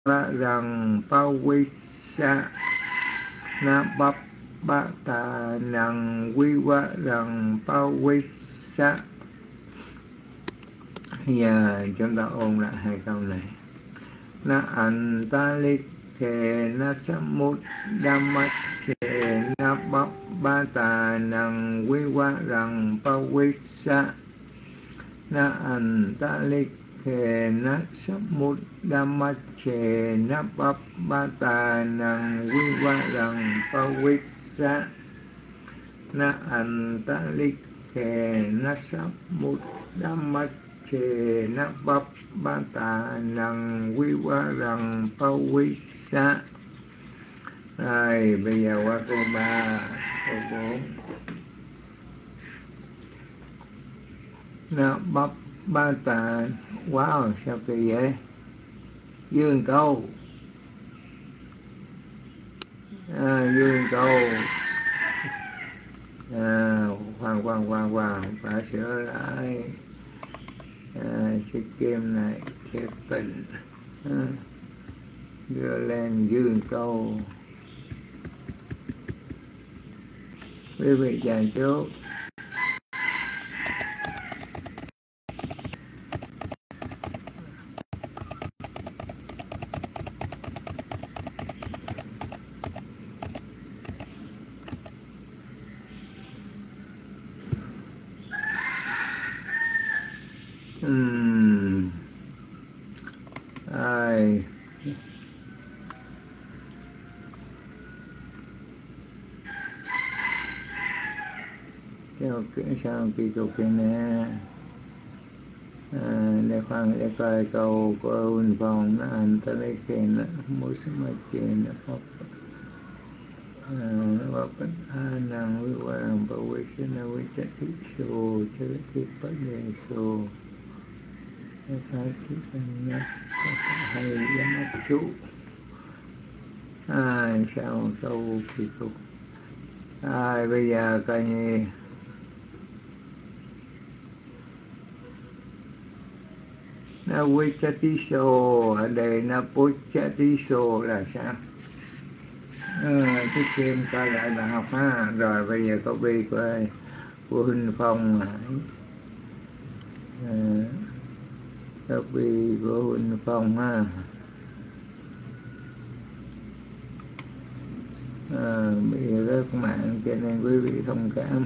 rằng bao quy sa na bắp ba tà năng quy quá rằng bao quy sa. Giờ chúng ta ôn lại hai câu này. Na antalik khe na samut dhamat che na bắp ba tà năng quy quá rằng bao quy sa. Na antalik khe na samut dhamat che na bắp ba tà năng quy quá rằng bao quy sa. Na antalik khe na samut dhamat che na bắp ba tà năng quy quá rằng bao quy sa. Rồi bây giờ qua câu 3, câu 4. Na bắp ba tà. Wow, sao kỳ vậy? Dương câu. Dương câu. Khoan, phải sửa lại. Cái kim này cái tình đưa lên dương câu. Quý vị chờ chút. Ai sao kỳ cục này nè. Để khoan để coi câu của Huynh Phong nó anh ta lấy khen nó mỗi số mà chuyện nó pháp nó pháp năng với qua làm bảo vệ cái nào với chất thị số chất thị bất đề số phải thị phần nhất hay là mắt chú. Sao câu kỳ cục. Bây giờ coi như na vichatiso ở đây na pochatiso là sao? Sức kim coi lại bài học ha. Rồi bây giờ copy của Huynh Phong. Copy của Huynh Phong ha. Bây giờ rớt mạng cho nên quý vị thông cảm.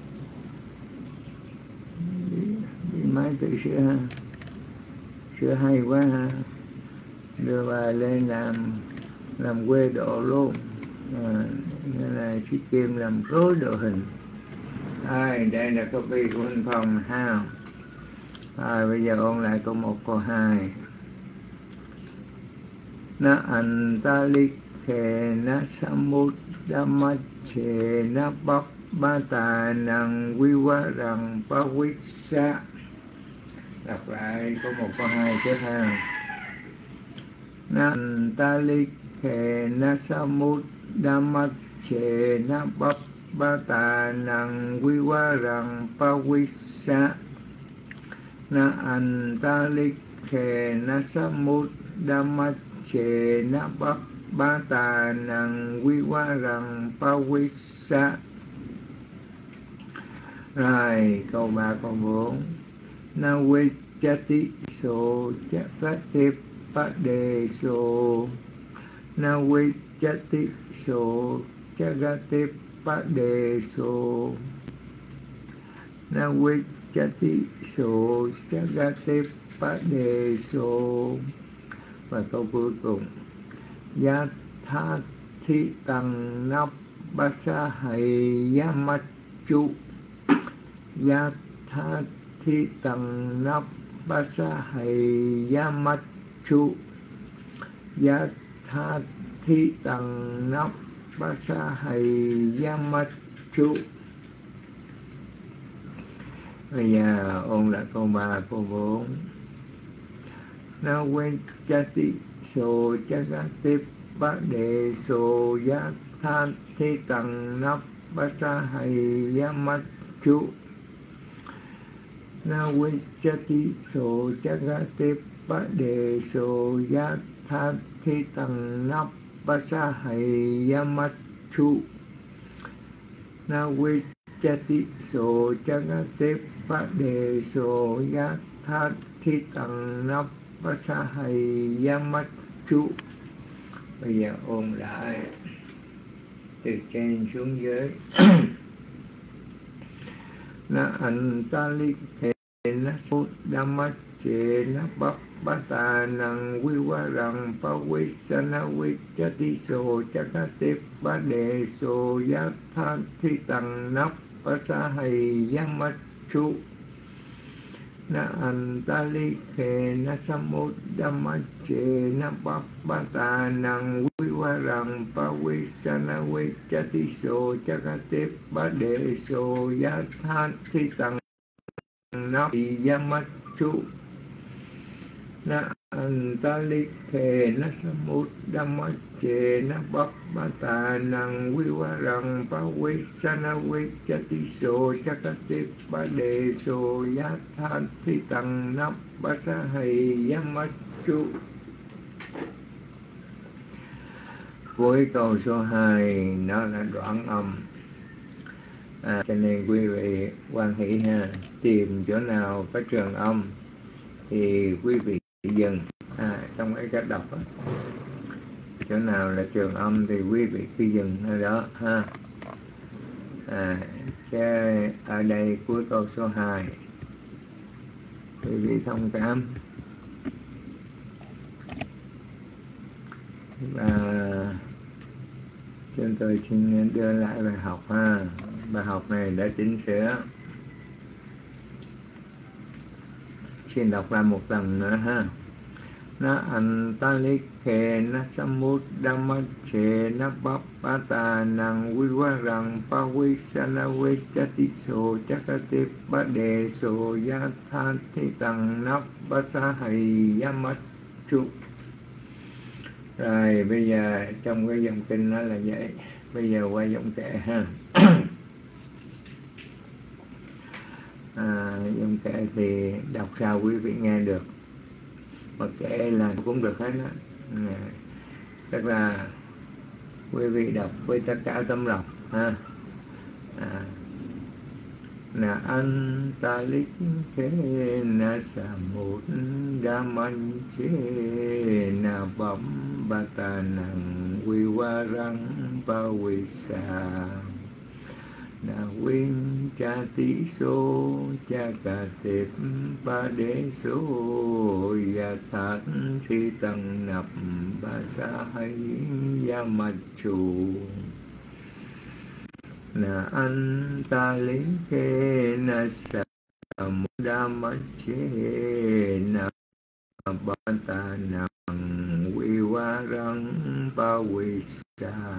Bị máy tự sửa ha. Sửa hay quá ha. Đưa bài lên làm quê độ luôn. Nên là Sĩ Kim làm rối độ hình. Đây là copy của Huynh Phong ha. Bây giờ ôn lại câu 1, câu 2. Na antalik khe na samut dhamat che na bắp ba tà năng quy quá rằng ba quy sa. Đọc lại câu 1, câu 2 tiếp theo. Na antalik khe na samut dhamat che na bắp ba tà năng quy quá rằng ba quy sa. Na antalik khe na samut dhamat che na bắp ba tà năng quy quá rằng ba quy sa. Rồi câu 3, câu 4. Na vichati so chakati pa đề so. Na vichati so chakati pa đề so. Na vichati so chakati pa đề so. Và câu cuối cùng. Yat tha thi tăng nắp ba sa hay yamat chu. Yat tha thi tăng nắp ba sa hay yamat chu. Yat tha thi tăng nắp ba sa hay yamat chu. Bây giờ ôn lại câu 3, câu 4. Na quên chati so chakati pa đề so yat tha thi tăng nắp ba sa hay yamat chu. Na vichati so chakati pa đề so yat tha thi tăng nắp ba sa hay yamat chu na vi cha ti so cha ga te pa đề so ya tha thi tăng nắp ba sa hay yamat chu. Bây giờ ôn lại từ trên xuống dưới. Na antalik thế na sốt dhamat chế na bắp bát tà năng quy hoa rằng pa quy sa na quy cha ti so cha ca tếp ba đề so ya tha thi tăng nắp pa sa hay yamat chu na antalik thế na samut dhamat chế na bắp bát tà năng quy hoa rằng pa quy sa na quy cha ti so cha ca tếp ba đề so ya tha thi tăng nắp yamat chu na antalik thế na samut dhamat chế na bắp bát tà năng quy hoa rằng pa quy sa na quy cha ti so cha ca tếp ba đề so ya tha thi tăng nắp ba sa hay yamat chu. Với câu số 2 nó là đoạn âm, cho nên quý vị quan hỷ ha, tìm chỗ nào có trường âm thì quý vị dừng trong cái cách đọc đó. Chỗ nào là trường âm thì quý vị cứ dừng ở đó ha. Chứ ở đây cuối câu số 2 quý vị thông cảm. Và chúng tôi xin đưa lại bài học ha. Bài học này đã chỉnh sửa. Xin đọc lại một lần nữa ha. Na antalik khe na samut dhamat che na bắp bát tà năng quy hoa rằng pa quy sa na quy cha ti so cha ca tếp ba đề so ya tha thi tăng nắp ba sa hay yamat chu. Rồi bây giờ trong cái dòng kinh nó là vậy. Bây giờ qua dòng kệ ha. Dòng kệ thì đọc sao quý vị nghe được, mà kệ là cũng được hết đó. Tức là quý vị đọc với tất cả tấm lòng ha. Na antalik khe na samut dhamat che na bắp bát tà năng quy hoa rằng pa quy sa na win cha ti so cha ca tếp ba đế so ya tha thi tăng nập ba sa hay yamat chu na antalik khe na samut dhamat che na bát tà năng quy hoa rằng pa quy sa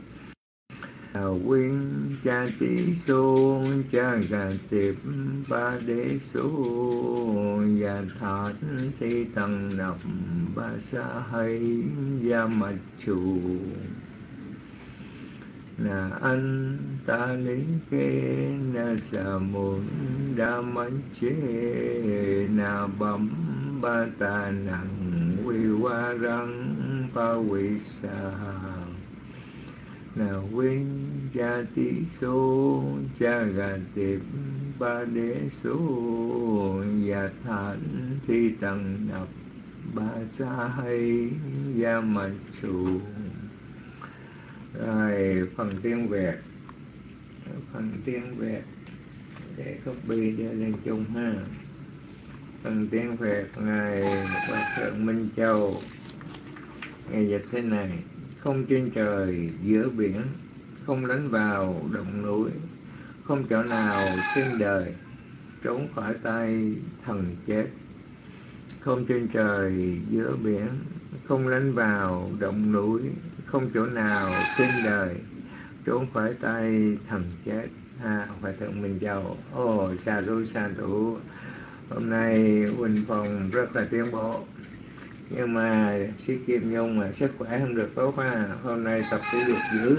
win cha ti so cha ca tếp ba đế so ya tha thi tăng nập ba sa hay yamat chu na antalik khe na samut dhamat che na bắp bát tà năng quy hoa rằng pa quy sa na win cha ti so cha ca tếp ba đế so ya tha thi tăng nập ba sa hay yamat chu. Rồi phần tiếng Việt, để copy đưa lên chung ha. Phần tiếng Việt ngài Hòa thượng Minh Châu ngài dịch thế này: không trên trời giữa biển, không lánh vào động núi, không chỗ nào trên đời trốn khỏi tay thần chết. Không trên trời giữa biển, không lánh vào động núi, không chỗ nào trên đời trốn khỏi tay thần chết. Hòa thượng Minh Châu, sa thú. Hôm nay Quỳnh Phòng rất là tiến bộ, nhưng mà sĩ Kim Nhung mà sức khỏe không được tốt hôm nay tập thể dục dữ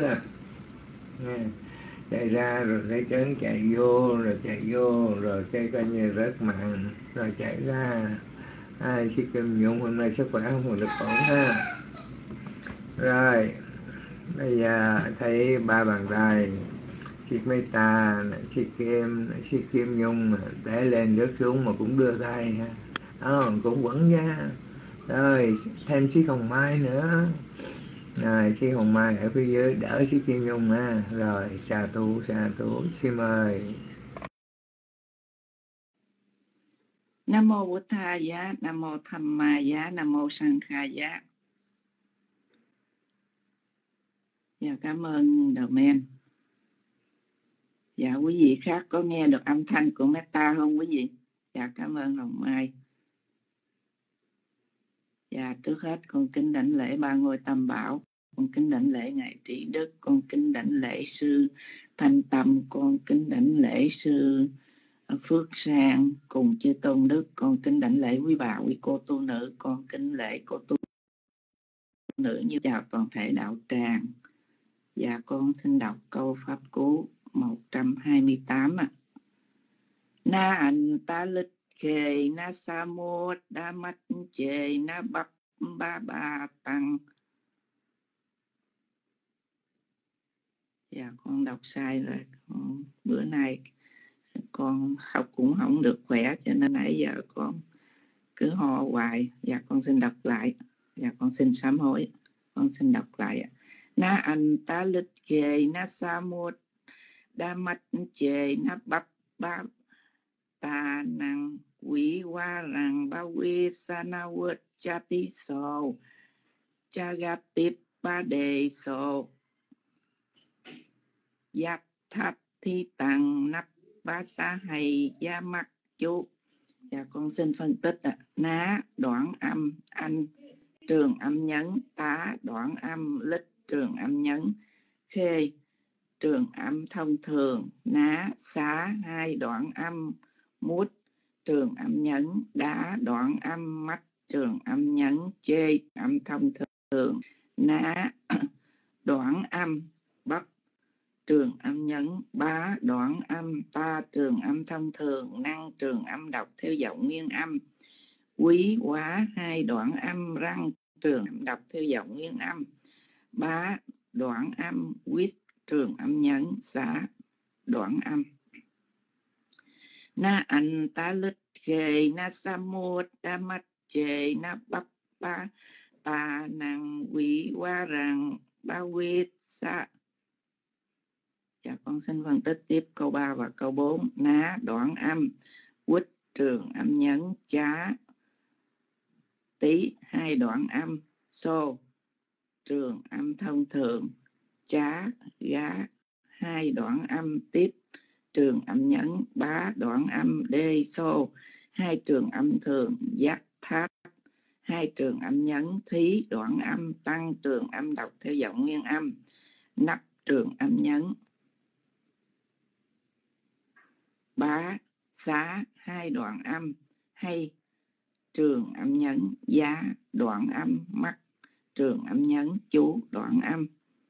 chạy ra rồi lấy chén chạy vô rồi cái coi như rất mạnh, rồi chạy ra Sư Kim Nhung hôm nay sức khỏe không còn được ổn ha. Rồi bây giờ thấy ba bàn tay sư Meta, sư Kim Nhung để lên rớt xuống mà cũng đưa tay ha, cũng vẫn nha. Rồi thêm sư Hồng Mai nữa, rồi sư Hồng Mai ở phía dưới đỡ sư Kim Nhung ha. Rồi sa thú xin mời. Nam mô Bổn Tha Giá, Nam mô Tham Ma Giá, Nam mô Sang Kha Giá. Dạ cảm ơn The Man. Dạ quý vị khác có nghe được âm thanh của Meta không quý vị? Dạ cảm ơn Hồng Mai. Dạ trước hết con kính đảnh lễ ba ngôi Tam Bảo, con kính đảnh lễ ngài Trị Đức, con kính đảnh lễ sư Thanh Tâm, con kính đảnh lễ sư Phước Sang cùng chư tôn đức, con kính đảnh lễ quý bà quý cô tu nữ, con kính lễ cô tu nữ như chào toàn thể đạo tràng. Dạ con xin đọc câu pháp cú 128 ạ. Na anh ta lịch khề na sa mốt đa mắt chê na bắp ba ba tăng. Dạ con đọc sai rồi. Bữa nay con học cũng không được khỏe cho nên nãy giờ con cứ ho hoài. Dạ con xin đọc lại. Dạ con xin sám hối. Con xin đọc lại. Na anh ta lịch khề na sa mốt đa mắt chê na bắp ba ta năng quý hoa rằng ba quy sa na vượt cha tí sô cha gạt tiếp ba đề sô giác thắt thi tăng nắp ba sa hay gia mắc chú. Dạ con xin phân tích ạ. Ná đoạn âm anh trường âm nhấn, tá đoạn âm lích trường âm nhấn, khê trường âm thông thường, ná xá hai đoạn âm mút trường âm nhấn, đá đoạn âm mắt trường âm nhấn, chê âm thông thường, ná đoạn âm bắp trường âm nhấn, bá đoạn âm ta trường âm thông thường, năng trường âm đọc theo giọng nguyên âm, quý quá hai đoạn âm răng trường âm đọc theo giọng nguyên âm, bá đoạn âm quýt trường âm nhấn, xá đoạn âm. Na anh ta lít ghê na sa mốt đa mắt chê na bắp ba ta năng quý quá rằng ba quyết sa. Dạ con xin phân tích tiếp câu 3 và câu 4. Ná đoạn âm quýt trường âm nhấn, chá tí hai đoạn âm, xô trường âm thông thường, chá gá hai đoạn âm tiếp trường âm nhấn, bá đoạn âm đê xô hai trường âm thường, giác thát hai trường âm nhấn, thí đoạn âm tăng trường âm đọc theo giọng nguyên âm, nắp trường âm nhấn, bá xá hai đoạn âm, hay trường âm nhấn, giá đoạn âm, mắt trường âm nhấn, chú đoạn âm.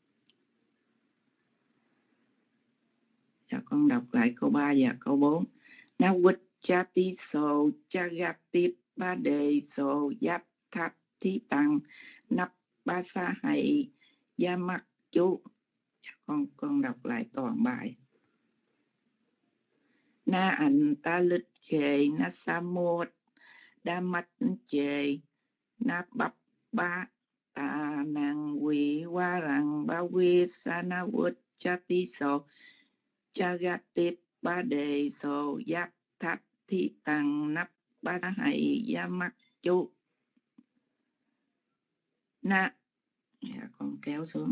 Dạ con đọc lại câu 3 và câu 4. Na quýt cha tí sô cha gạt tiếp ba đề sô giác thát thí tăng nắp ba sa hay gia mắt chú. Dạ con đọc lại toàn bài. Na anh ta lịch khề na sa mốt đa mắt chê na bắp ba ta năng quý hoa rằng ba quy sa na vượt cha tí sô cha gạt tiếp ba đề sô giác thát thi tăng nắp ba hay gia mắt chú. Na con kéo xuống.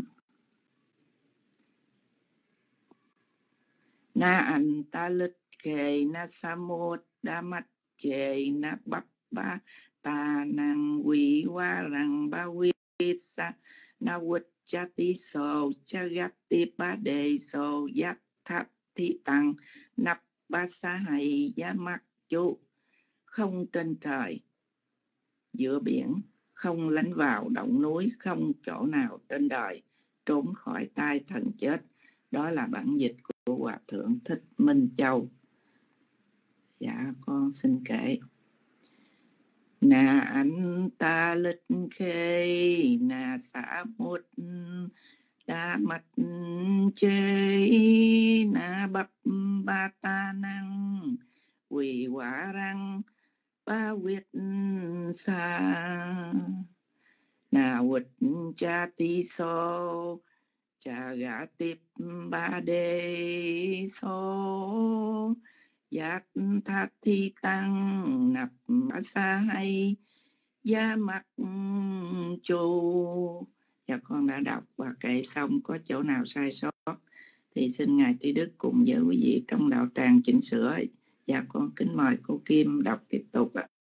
Na anh ta lịch khề na sa mốt đa mắt chê na bắp ba ta năng quý hoa rằng ba quy sa na vượt cha tí sô cha gạt tiếp ba đề sô giác thát thi tăng nắp ba sa hay giá mắt chú. Không trên trời giữa biển, không lánh vào động núi, không chỗ nào trên đời trốn khỏi tay thần chết. Đó là bản dịch của Hòa Thượng Thích Minh Châu. Dạ con xin kể. Na anta lịch khê na xã một đa mặt chế na bắp ba ta năng quỷ quả răng ba quyết sa na quật cha ti so cha gã tiếp ba đê so giác thát thi tăng nạp ba sa hay gia mặt chu. Dạ con đã đọc và kệ xong, có chỗ nào sai sót thì xin Ngài Trí Đức cùng với quý vị trong đạo tràng chỉnh sửa. Dạ con kính mời cô Kim đọc tiếp tục ạ.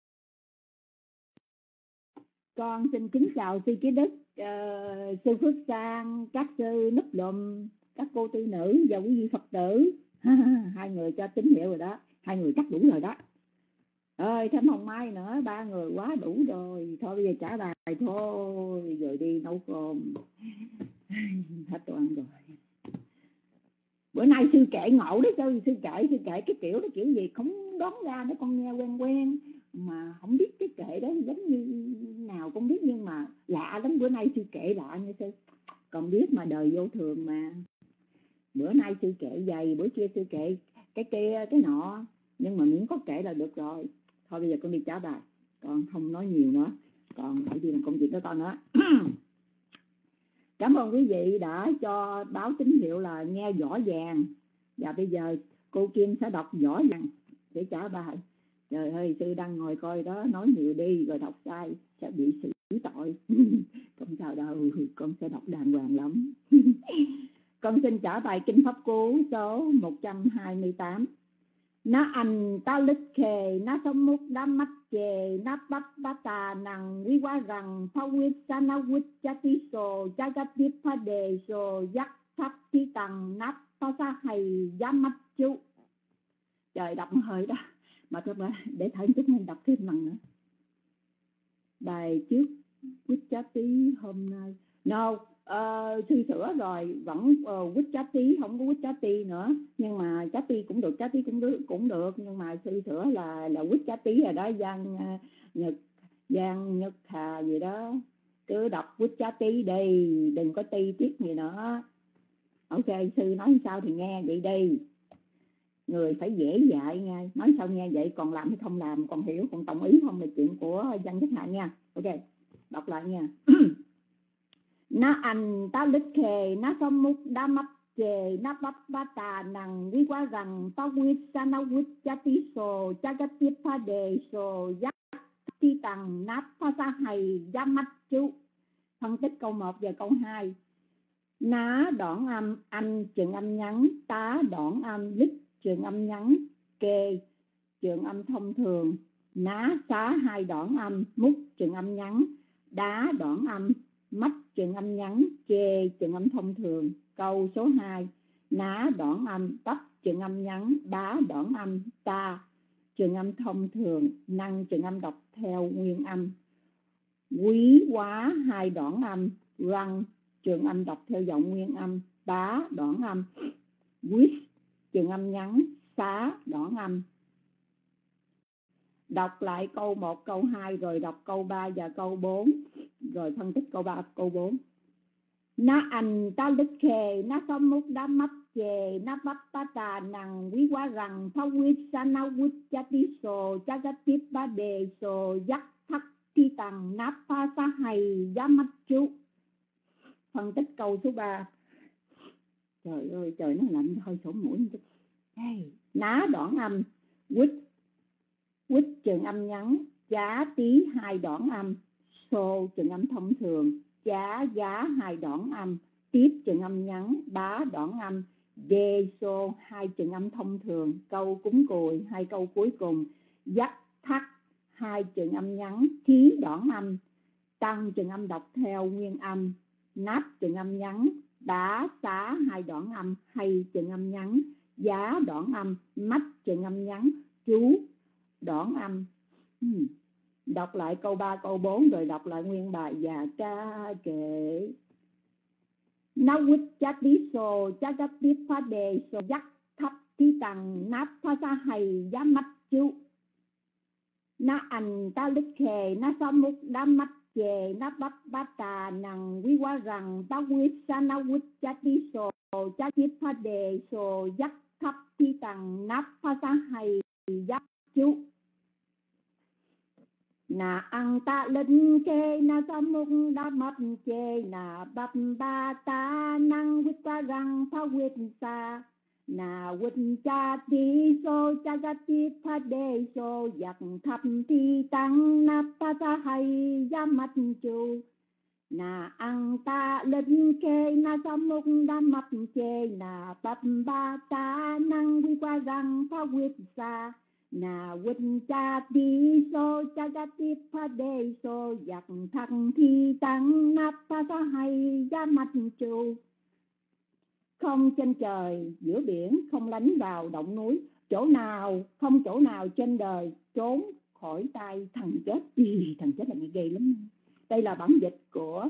Con xin kính chào sư Trí Đức, sư Phước Sang, các sư Núp Lùm, các cô tư nữ và quý vị Phật tử. Hai người cho tín hiệu rồi đó, hai người chắc đủ rồi đó. Ơi thêm Hồng Mai nữa, ba người quá đủ rồi. Thôi bây giờ trả bài thôi, rồi đi nấu cơm. Hết đồ ăn rồi. Bữa nay sư kể ngộ đấy, sư kể cái kiểu đó kiểu gì không đoán ra, nó con nghe quen quen mà không biết cái kệ đó giống như nào cũng biết, nhưng mà lạ lắm. Bữa nay sư kể lạ như sư, còn biết mà đời vô thường mà. Bữa nay sư kể dày, bữa kia sư kể cái kia cái nọ, nhưng mà miễn có kể là được rồi. Thôi bây giờ con đi trả bài, con không nói nhiều nữa, con phải đi làm công việc của con nữa. Cảm ơn quý vị đã cho báo tín hiệu là nghe rõ ràng. Và bây giờ cô Kim sẽ đọc rõ ràng để trả bài. Trời ơi, sư đang ngồi coi đó, nói nhiều đi rồi đọc sai sẽ bị xử tội. Không sao đâu, con sẽ đọc đàng hoàng lắm. Con xin trả bài Kinh Pháp Cú số 128. Na anh ta lịch khề, na sông mục đá mắt chề, na bắp bá tà năng quý quá rằng, phá quyết sa na quyết cha tí sồ, cha gắt tiếp phá đề sồ, giác thắp tí tăng, nắp phá sa hay, giá mắt chú. Trời, đọc hơi đó. Mà thôi mà, để thấy chút mình đọc thêm lần nữa. Bài trước quyết cha tí hôm nay. No, sư sửa rồi, vẫn quýt chá tí, không có quýt chá ti nữa, nhưng mà chá ti cũng được, chá tí cũng được, nhưng mà sư sửa là quýt chá tí rồi đó. Giang Nhật Hà gì đó, cứ đọc quýt chá tí đi, đừng có ti tiết gì nữa. Ok, sư nói sao thì nghe vậy đi, người phải dễ dạy nghe, nói sao nghe vậy, còn làm hay không làm, còn hiểu còn đồng ý không là chuyện của Giang Nhật Hà nha. Ok, đọc lại nha. Na anh ta lịch khề, na sông mục đa mắt chề, na bắp ba tà năng quý quá rằng, ta quyết sa na quyết cha tí sồ, cha gắt tiếp pha đề sồ, giác tí tăng, nắp pha sa hay, giá mắt chú. Phân tích câu 1 và câu 2. Ná đoạn âm, anh trường âm ngắn, tá đoạn âm, lít trường âm ngắn, kê trường âm thông thường, ná xá hai đoạn âm, mút trường âm ngắn, đá đoạn âm, mắt trường âm ngắn, chê trường âm thông thường. Câu số 2. Ná đoạn âm, bắp trường âm ngắn, đá đoạn âm, ta trường âm thông thường, năng trường âm đọc theo nguyên âm. Quý quá hai đoạn âm, răng trường âm đọc theo giọng nguyên âm, bá đoạn âm, quýt trường âm ngắn, xá đoạn âm. Đọc lại câu 1, câu 2 rồi đọc câu 3 và câu 4, rồi phân tích câu 3, câu 4. Na anh ta lịch khề, na sông mục đá mắt chề, na bắp ta tà năng quý quá rằng, phá quyết sa na quyết cha tí sồ, cha gắt tiếp ba đề sồ, giác thắc thi tăng, nắp pha sa hay, giá mắt chú. Phân tích câu số 3. Trời ơi, trời nó lạnh, hơi sổ mũi. Ná đoạn âm, quýt trường âm ngắn, chá tí hai đoạn âm, xô trường âm thông thường, chá giá hai đoạn âm, tiếp trường âm ngắn, bá đoạn âm, dê xô hai trường âm thông thường. Câu cúng cùi hai câu cuối cùng, dắt thắt hai trường âm ngắn, thí đoạn âm, tăng trường âm đọc theo nguyên âm, nắp trường âm ngắn, đá xá hai đoạn âm, hay trường âm ngắn, giá đoạn âm, mắt trường âm ngắn, chú đoạn âm. Đọc lại câu 3, câu 4 rồi đọc lại nguyên bài và ca kệ. Na quýt cha tí sồ, cha gắt tiếp phá đề sồ, dắt thấp tí tăng, nắp phá sa hay, giá mắt chú. na antalikhe na samuk damache na bata nang viwarang tawit sanawit chati so chati phade so yak thap thi tằng nắp pha sa hay yak chu na ang ta linh kê na samuk damache na bata nang viwarang tawit sa na win cha ti so cha ga ti tha de so yak thap thi tăng nắp pa sa hay ya mat chu na ang ta linh kê na samuk damac chê na ba ta năng vi qua răng pha quyết sa na win cha ti so cha ga ti tha de so yak thap thi tăng nắp pa sa hay ya mat chu. Không trên trời, giữa biển, không lánh vào động núi, chỗ nào, không chỗ nào trên đời trốn khỏi tay thần chết. Thần chết là nghe ghê lắm. Đây là bản dịch của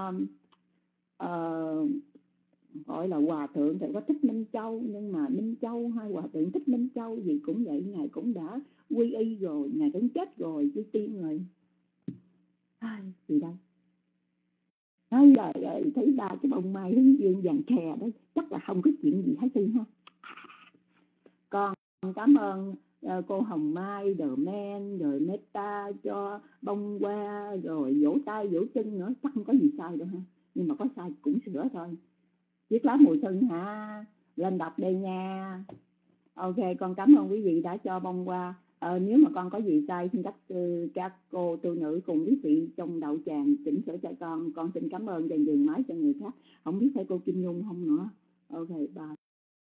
gọi là Hòa Thượng thì có Thích Minh Châu, nhưng mà Minh Châu hay Hòa Thượng Thích Minh Châu gì cũng vậy, Ngài cũng đã quy y rồi, Ngài cũng chết rồi, chứ tiên rồi. Gì đây? Ôi trời ơi, thấy ba cái bông mai hướng dương vàng khè đó, chắc là không có chuyện gì hết sư ha. Con cảm ơn cô Hồng Mai, The Man, rồi Meta cho bông hoa, rồi vỗ tay vỗ chân nữa, chắc không có gì sai đâu ha. Nhưng mà có sai cũng sửa thôi. Chiếc lá mùi xuân ha, lên đọc đây nha. Ok, con cảm ơn quý vị đã cho bông hoa. Nếu mà con có gì sai xin các cô tu nữ cùng quý vị trong đạo tràng chỉnh sửa cho con xin cảm ơn dành dừng máy cho người khác. Không biết phải cô Kim Nhung không nữa. Ok, bye.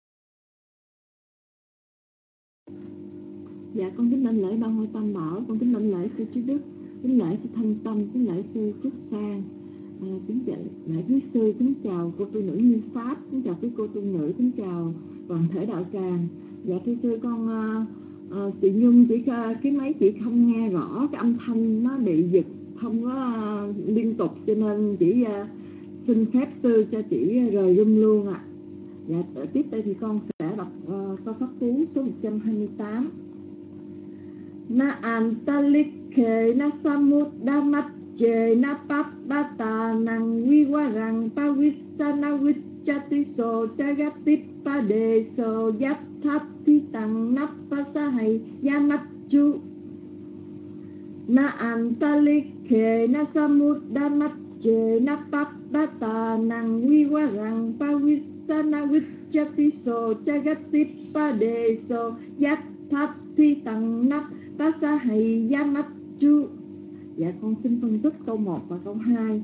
Dạ, con kính đảnh lễ Ba Ngôi Tam Bảo, con kính đảnh lễ sư Trí Đức, kính lễ sư Thanh Tâm, kính lễ sư Phước Sang, kính lễ quý sư, kính chào cô tu nữ Như Pháp, kính chào quý cô tu nữ, kính chào toàn thể đạo tràng. Dạ thưa sư, con chị Nhung cái máy chị không nghe rõ, cái âm thanh nó bị giật, không có liên tục, cho nên chỉ xin phép sư cho chị rời room luôn ạ. Dạ, tiếp đây thì con sẽ đọc câu pháp cú số 128. Na antalikhe na samudamache na papata nang viwarang pavisana vichati so chagati pade so yathati tang napasahai yamachu. Na antalikhe na samudamache na papata nang viwarang pavisana vichati so chagati pade so yathati tang napasahai yamachu. Dạ, con xin phân tích câu 1 và câu 2.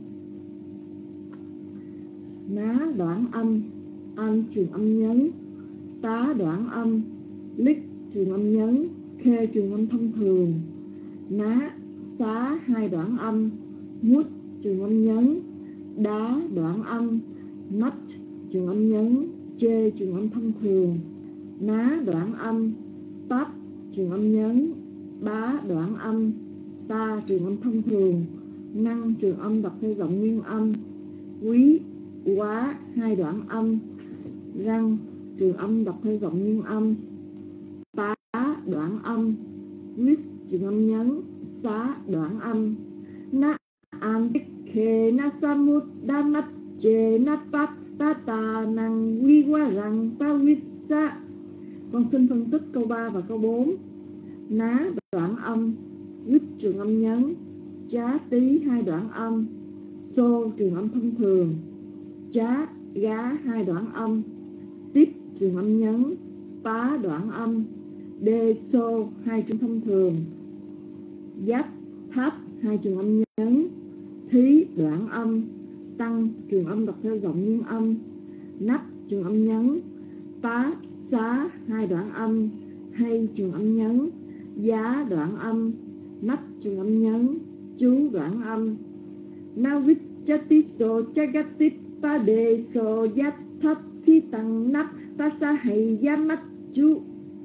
Ná đoạn âm, an trường âm nhấn, tá đoạn âm, lích trường âm nhấn, khê trường âm thông thường. Ná, xá hai đoạn âm, mút trường âm nhấn, đá đoạn âm, mắt trường âm nhấn, chê trường âm thông thường. Ná đoạn âm, táp trường âm nhấn, bá đoạn âm, ta trường âm thông thường. Năng trường âm đọc theo giọng nguyên âm. Quý, quá hai đoạn âm. Răng trường âm đọc theo giọng nguyên âm. Tá đoạn âm. Quýt trường âm nhấn. Xá đoạn âm. Na an khê na samut damat chê na pat ta ta năng quy qua rằng ta quýt sa. Con xin phân tích câu 3 và câu 4. Ná đoạn âm, quýt trường âm nhấn, chá tí hai đoạn âm, xô trường âm thông thường, chá gá hai đoạn âm, tiếp trường âm nhấn, pá đoạn âm, đê xô hai trường thông thường, dắt tháp hai trường âm nhấn, thí đoạn âm, tăng trường âm đọc theo giọng nguyên âm, nắp trường âm nhấn, tá xá hai đoạn âm, hay trường âm nhấn, giá đoạn âm, nắp trường âm nhấn, chú đoạn âm. Navit chati so chagati pade so yathap thi tăng nắp pasahai yamat chú.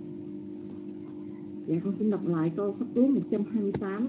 Dạ, con xin đọc lại câu pháp cú 128.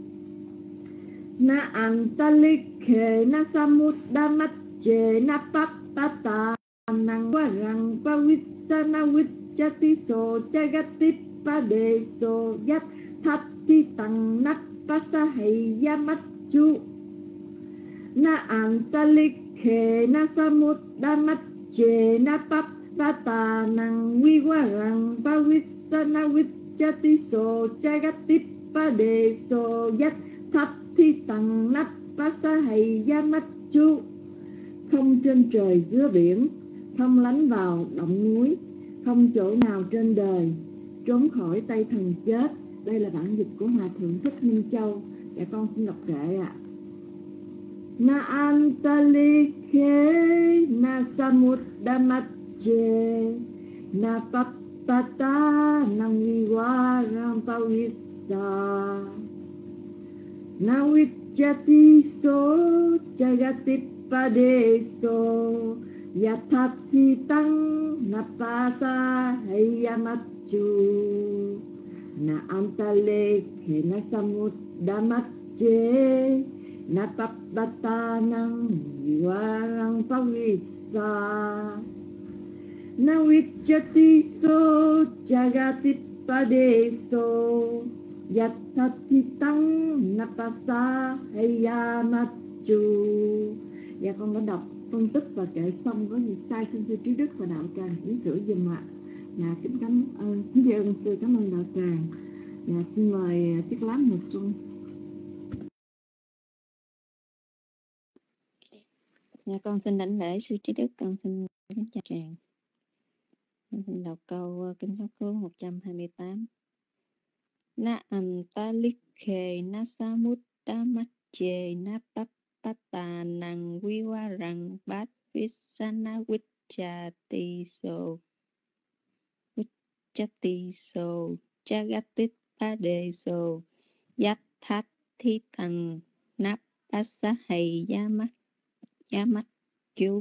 Na antalikhe na samudamache na papata nang warang pavisana vichati so chagati pade so yat thắt thi tăng nắp bát sa hay ya mắt chu na antalik khe na samut đa mắt chê na pap vata năng vi qua răng ba vissana vichati so chagatip pa đề so yat thắt thi tăng nắp bát sa hay ya mắt chu. Không trên trời dưới biển, không lánh vào động núi, không chỗ nào trên đời trốn khỏi tay thần chết. Đây là bản dịch của Hòa Thượng Thích Minh Châu. Dạ con xin đọc kệ ạ. Na antalikhe na samudamache na papata nang viwarang pavissa na vichati so jagatip padeso yathati tăng napasa hayamachu na antalekhe na samudamache na papata nang viwarang pavissa na vichati so jagatip padeso yathati tăng napasa hayamachu. Dạ con đã đọc phân tích và kệ xong, có gì sai xin sư trí đức và đạo tràng chỉnh sửa dùm ạ. Dạ kính cảm ơn, kính thưa ơn sư, cảm ơn đạo tràng. Dạ xin mời Chiếc Lám Mùa Xuân. Dạ con xin đảnh lễ sư trí đức, con xin kính chào tràng. Con xin đọc câu kinh pháp cú 128. Na antalikhe na samudamache na papata nang viwarang bát vissana vichati so jagatit pade so yathat thi tăng nap asa hay yamat chú.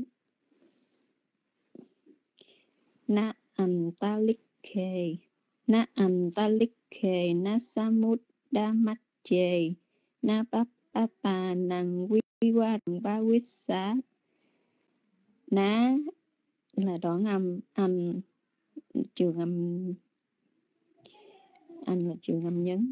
Na antalikhe na samudamache na papata nang viwarang ba vissa. Ná là đoạn âm, anh trường âm, anh là trường âm nhấn.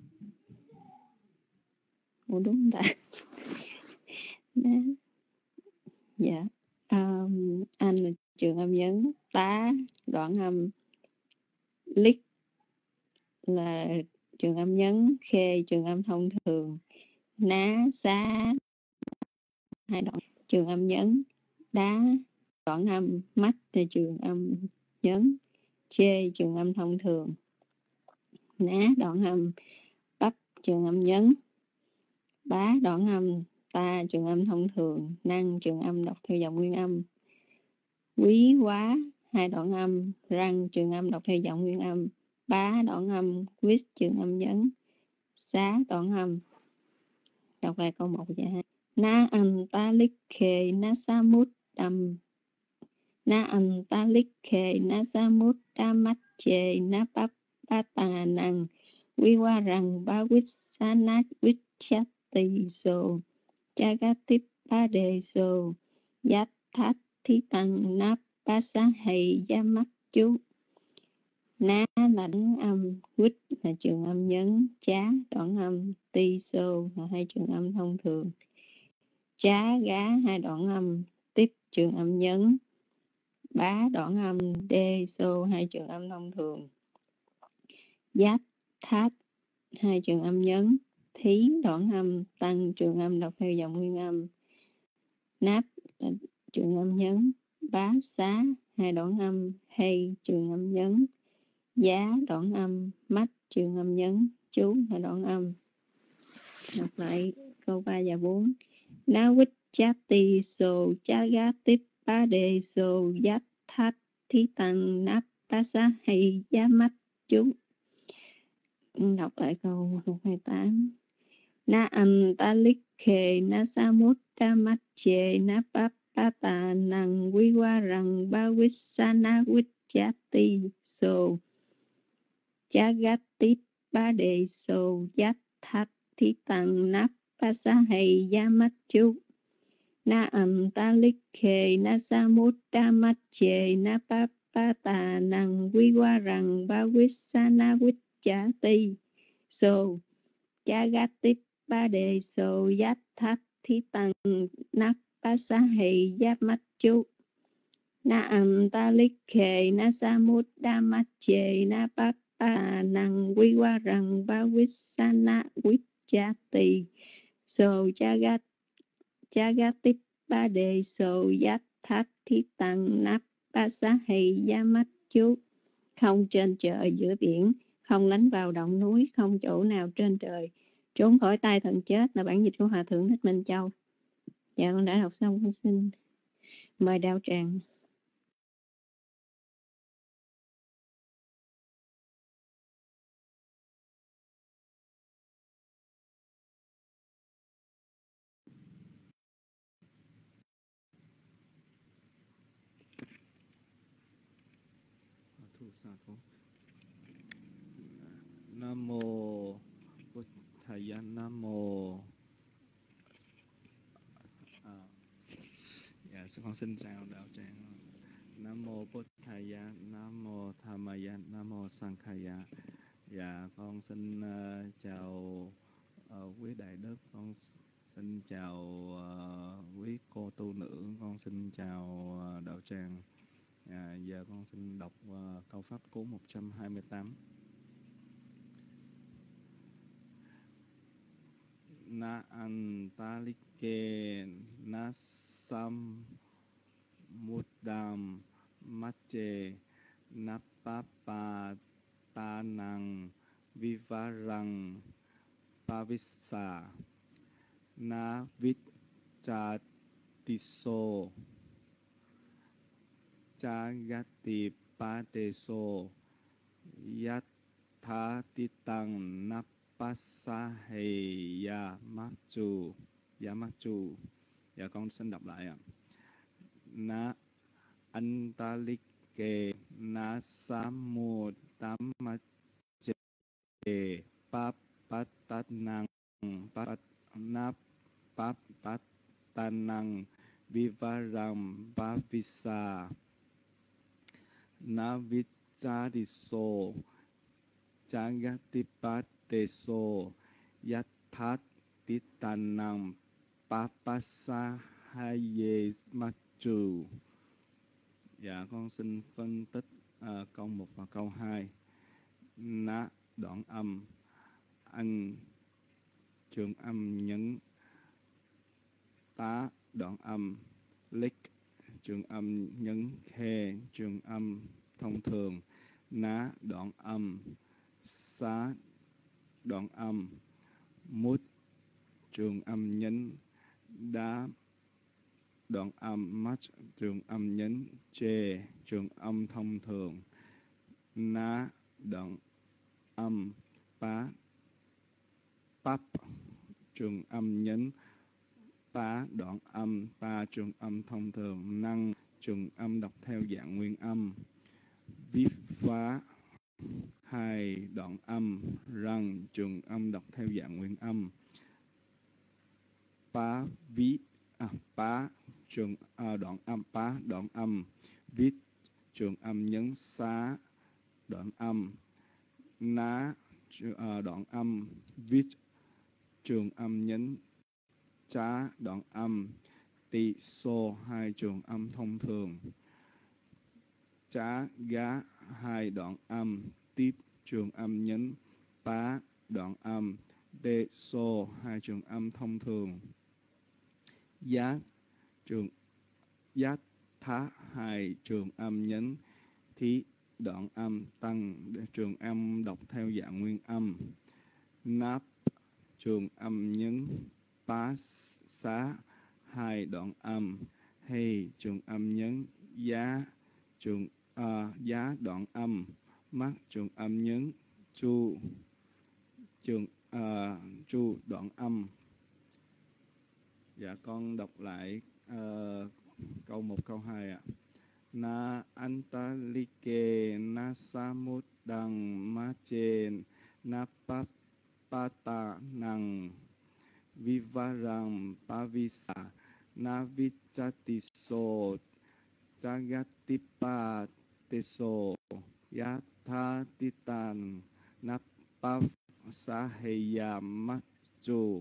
Ủa đúng ta? Ná. Dạ. Anh là trường âm nhấn, tá đoạn âm, lick là trường âm nhấn, khê trường âm thông thường, ná xá hai đoạn trường âm nhấn, đá đoạn âm, mắt là trường âm nhấn, chê trường âm thông thường, ná đoạn âm, bắp trường âm nhấn, bá đoạn âm, ta trường âm thông thường, năng trường âm đọc theo dòng nguyên âm, quý quá hai đoạn âm, răng trường âm đọc theo giọng nguyên âm, bá đoạn âm, quýt trường âm nhấn, xá đoạn âm. Đọc lại câu 1 và 2. Na antalikhe na antalikhe na samudamache na papata nang viwarang bhavissana vichati so jagatip pade so yathat thi tăng napasa hay yamat chú. Ná là đoạn âm, quýt là trường âm nhấn, chá đoạn âm, ti sô là hai trường âm thông thường, chá gá hai đoạn âm, tiếp trường âm nhấn, bá đoạn âm, đê sô hai trường âm thông thường, giáp thát hai trường âm nhấn, thí đoạn âm, tăng trường âm đọc theo dòng nguyên âm, náp là trường âm nhấn, bá xá hai đoạn âm, hay trường âm nhấn, giá đoạn âm, mắt trường âm nhấn, chú là đoạn âm. Đọc lại câu 3 và 4. Na vichati so jagatip pade so yathat thi tăng napasa hay yamat chú. Đọc lại câu 128. Na antalikhe na samudamache na papata nang viwarang bhavissana vichati so jagatip pade so yathat thi tăng napasa hay yamat chú. Na antalikhe na samudamache na papata nang viwarang bhavissana vichati so Jagatipada so Yatthatitan Nappasahe Yamachu Na Amtalikhe Na Samudamache Na Papa Nang Viwarang Bhavisana Vichati so Jagatipada so Yatthatitan Nappasahe Yamachu. Không trên trời giữa biển, không lánh vào động núi, không chỗ nào trên trời trốn khỏi tay thần chết, là bản dịch của Hòa Thượng Thích Minh Châu. Dạ con đã đọc xong, con xin mời đạo tràng. Sa thú. Nam mô Bụt Thầy, Nam mô. Dạ, con xin chào đạo tràng. Nam mô Bụt Thầy, Nam mô Dhammaya, Nam mô Sankhaya. Dạ, con xin chào quý đại đức, con xin chào quý cô tu nữ, con xin chào đạo tràng. Giờ con xin đọc câu pháp cú 128. Na antalike na sam muddam mache na papa tanang vivarang pavissa na vichatiso jagati padeso yatthatitan nappasahe yamachu. Dạ con xin đọc lại ạ. Na antalike na samudamache papatanang papatanang vivaram bhavisa na vichadiso jagatipadeso yatthatitanang papasahaye machu. Dạ con xin phân tích câu 1 và câu 2. Na đoạn âm, anh trường âm nhấn, tá đoạn âm, lick trường âm nhấn, khe trường âm thông thường, ná đoạn âm, xá đoạn âm, mút trường âm nhấn, đá đoạn âm, mắt trường âm nhấn, chê trường âm thông thường, ná đoạn âm, pá pap trường âm nhấn, pá đoạn âm, ta trường âm thông thường, năng trường âm đọc theo dạng nguyên âm, viết phá 2 đoạn âm, răng trường âm đọc theo dạng nguyên âm, pá viết pá trường đoạn âm, pá đoạn âm, viết trường âm nhấn, xá đoạn âm, ná đoạn âm, viết trường âm nhấn, chá đoạn âm, tỳ xô 2 trường âm thông thường, chá gá 2 đoạn âm, tiếp trường âm nhấn, pá đoạn âm, đê xô 2 trường âm thông thường, giá trường giá thá 2 trường âm nhấn, thí đoạn âm, tăng trường âm đọc theo dạng nguyên âm, náp trường âm nhấn, pá xá 2 đoạn âm, hay trường âm nhấn, giá trường giá đoạn âm, mắt trường âm nhấn, chu trường chu đoạn âm. Dạ con đọc lại câu 1 câu 2 ạ. Na antalike na samudang machen na papata nang vivaram pavisa na vichatiso jagatipateso yathatitan Sahayamatchu.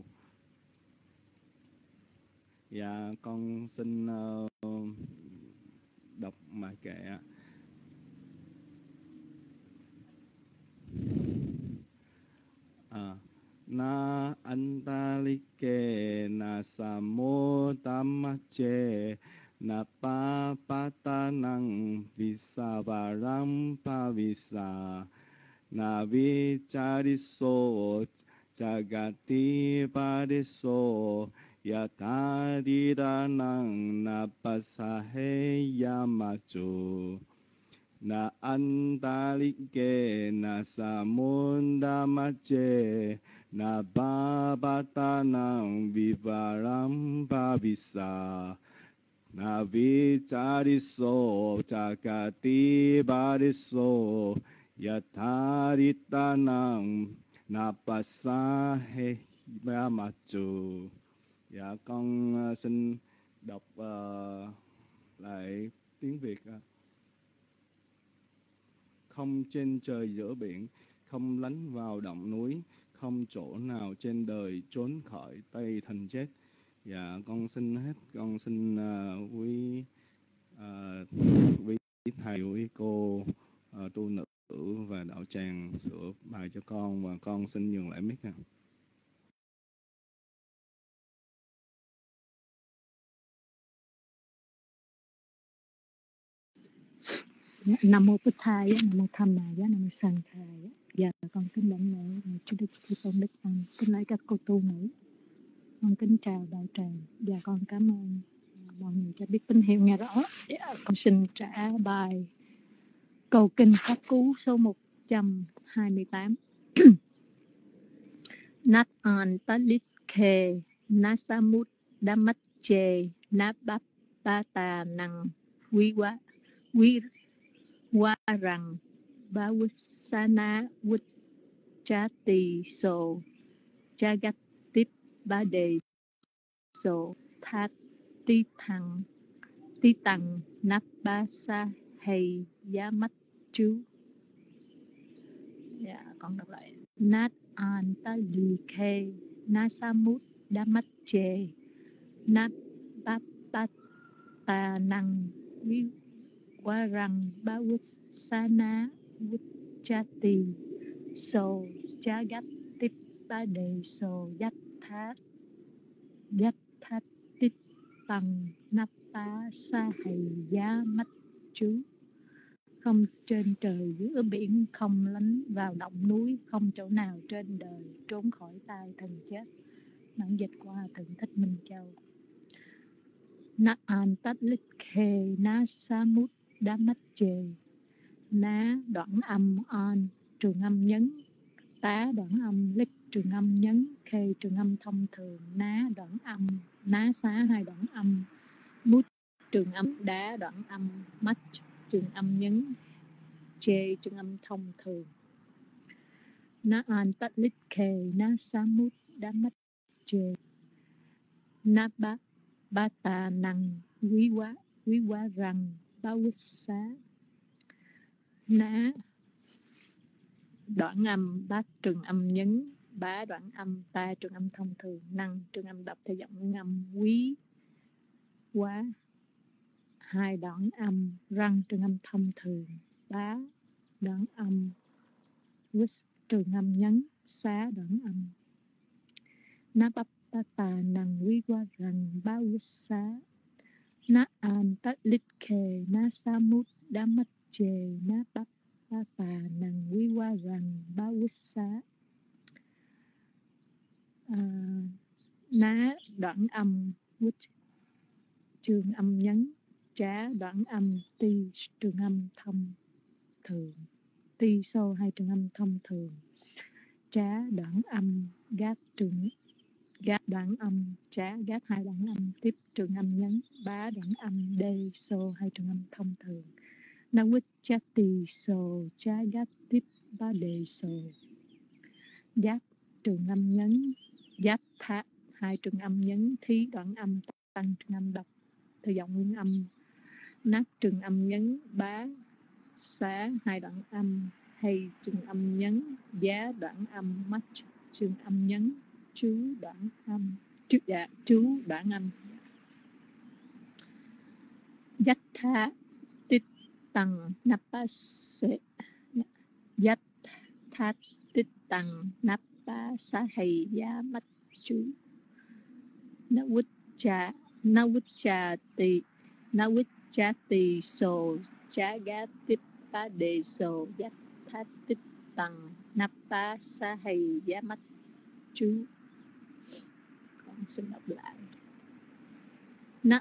Dạ con xin đọc bài kệ ạ. Na antalike na samotamache na papatanang visavaram pavisa na vichariso jagati pariso yatadiranang na pasaheyamachu na antalike na samundamache na babatanang vivaram pavisa na vichariso chakati bariso yataritanang na pasaheyamachu. Dạ con xin đọc lại tiếng Việt. Không trên trời giữa biển, không lánh vào động núi, không chỗ nào trên đời trốn khỏi tay thần chết. Dạ con xin hết, con xin quý thầy, quý cô tu nữ và đạo tràng sửa bài cho con, và con xin nhường lại mic. Nam mô Bụt Thầy, Nam mô Tham Maya, Nam mô Sang Thầy. Dạ con kính lãnh lễ Chúa Đức Chúa Tôn Đức Tăng, kính lễ các cô tu nữ. Con kính chào đạo tràng. Dạ con cảm ơn mọi người cho biết tín hiệu nghe rõ. Dạ, con xin trả bài cầu kinh pháp cú số 128. Nat an talit khe nasamut damache nabapata nang viwa rằng Bhavusana Vuchati So Jagatip Bade So That Ti Tằng Nabasa Hay Yamat Chú. Dạ con đọc lại. Nat Antalikhe Nasamut Damache Nabapata Nang Warang Bhavusana Vuchati So Jagatip Bade So Yathat Tít Tằng Napa Sa Hay Giá Mách Chú. Không trên trời giữa biển, không lánh vào động núi, không chỗ nào trên đời trốn khỏi tay thần chết. Bản dịch của Hòa Thượng Thích Minh Châu. Na an tát lịch khê na sa mút đá mắt chê. Ná đoạn âm on trường âm nhấn, tá đoạn âm lịch trường âm nhấn, khê trường âm thông thường, ná đoạn âm, ná xá hai đoạn âm, mút trường âm đá đoạn âm, mắt trường âm nhấn, chê trường âm thông thường. Na an tát lịch khê na sa mút đá mắt chê. Na ba tà năng quý quá rằng báo quýt xá. Ná đoạn âm, bát trường âm nhấn, bá đoạn âm, ta trường âm thông thường, năng trường âm đọc theo giọng ngữ âm, quý quá hai đoạn âm, răng trường âm thông thường, bá đoạn âm, quýt trường âm nhấn, xá đoạn âm. Ná bắp ba tà năng quý quá rằng báo quýt xá. Na an tát lịch khê na sa mút đá mắt chê na bắp ba tà năng quý quá rằng báo quýt xá. Ná đoạn âm quýt trường âm nhấn, trá đoạn âm ti trường âm thông thường, ti sâu hai trường âm thông thường, trá đoạn âm gác đoạn âm, trá gác hai đoạn âm, tiếp trường âm nhấn, bá đoạn âm đê sô hai trường âm thông thường. Na quýt chá tì sô trá gác tiếp bá đề sô. Giác trường âm nhấn, giác thá hai trường âm nhấn, thí đoạn âm, tăng trường âm đọc theo giọng nguyên âm, nát trường âm nhấn, bá xá hai đoạn âm, hay trường âm nhấn, giá đoạn âm, mắt trường âm nhấn, chú đoạn âm, chú đoạn âm. Dắt tha tích tăng napa se, dắt tha tích tăng napa sa hay giá mắt chú. Nawicchati so chagatip pa đề so dắt tha tích tăng napa sa hay giá mắt chú. Con xin đọc lại. Na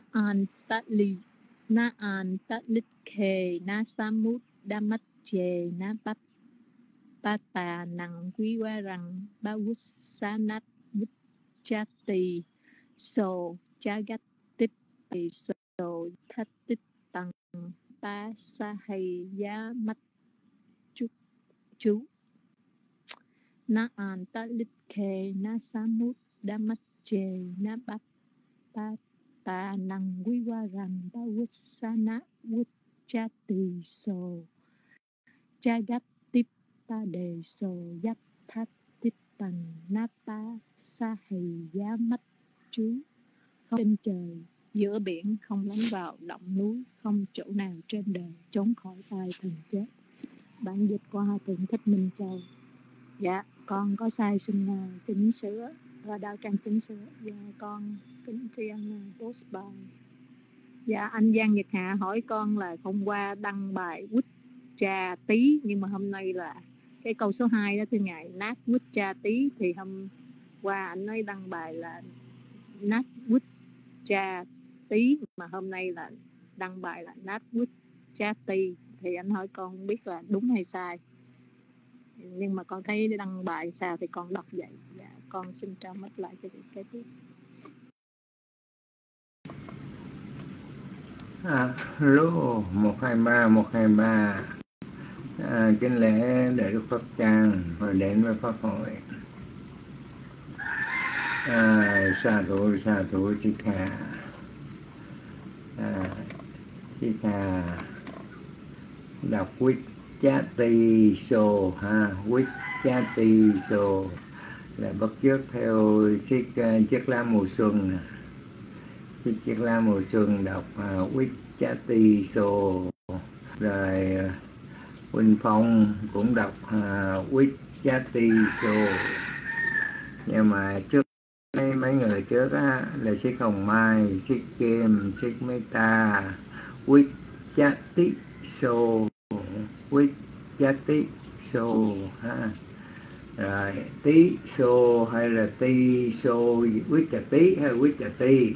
an tatlit khe na samut damat che na pata nang quý wa rang ba wut sanat wut chati so chagat tip so thắt tích tăng pa sa hay giá mắt chú. Na an tatlit khe na samut damat che na pata nang quý wa rang ba wut sanat wut chati so chagat tip ta đề so dắt thắt tích tăng napa sa hay giá mắt chú. Không trên trời, giữa biển, không lấn vào động núi, không chỗ nào trên đời trốn khỏi tay thần chết. Bản dịch qua Thượng Thích Minh Châu. Dạ, con có sai xin chỉnh sửa và Đạo Tràng chỉnh sửa. Dạ, con kính tri ân post bài. Dạ, anh Giang Nhật Hạ hỏi con là hôm qua đăng bài quýt trà tí, nhưng mà hôm nay là cái câu số 2 đó thưa ngài, nát quýt trà tí, thì hôm qua anh ấy đăng bài là nát quýt trà tí, mà hôm nay là đăng bài là nát quýt trà ti, thì anh hỏi con không biết là đúng hay sai, nhưng mà con thấy đăng bài sao thì con đọc vậy. Dạ, con xin trao mất lại cho vị kế tiếp. Alo 123 kính lễ Đại Đức Pháp Tràng và đến với Pháp hội. Sa thủ Sikha đọc Vichati so Vichati so là bắt chước theo Chiết La Mùa Xuân. Chiết La Mùa Xuân đọc Vichati so, rồi Quỳnh Phong cũng đọc Vichati so. Nhưng mà trước mấy người trước á, là Siết Hồng Mai, Siết Kim, Siết Meta, Vichati so ha. Rồi tí so hay là ti so, Vichati hay Vichati,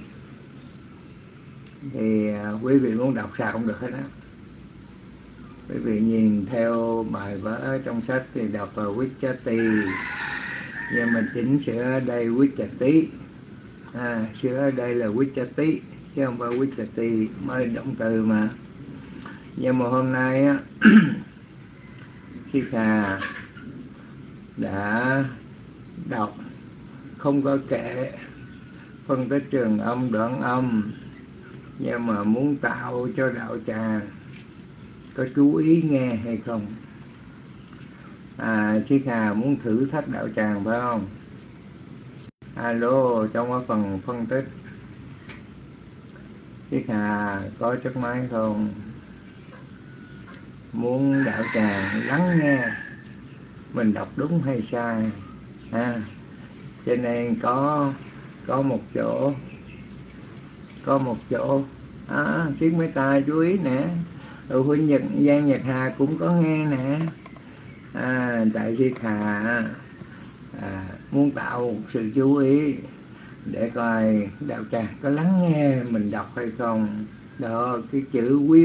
thì quý vị muốn đọc sao cũng được hết á. Quý vị nhìn theo bài vở trong sách thì đọc là Vichati, nhưng mà chỉnh sửa ở đây Vichati, sửa ở đây là Vichati chứ không phải Vichati, mới động từ mà. Nhưng mà hôm nay á Sikha đã đọc không có kệ phân tích trường âm đoạn âm, nhưng mà muốn tạo cho đạo tràng có chú ý nghe hay không. Sikha muốn thử thách đạo tràng phải không? Alo, trong cái phần phân tích Sikha có chiếc máy không? Muốn đạo tràng lắng nghe mình đọc đúng hay sai cho nên có một chỗ Siết Meta chú ý nè, rồi Huynh Giang Nhật Hà cũng có nghe nè. Tại Sikha muốn tạo một sự chú ý để coi đạo tràng có lắng nghe mình đọc hay không. Đó, cái chữ quý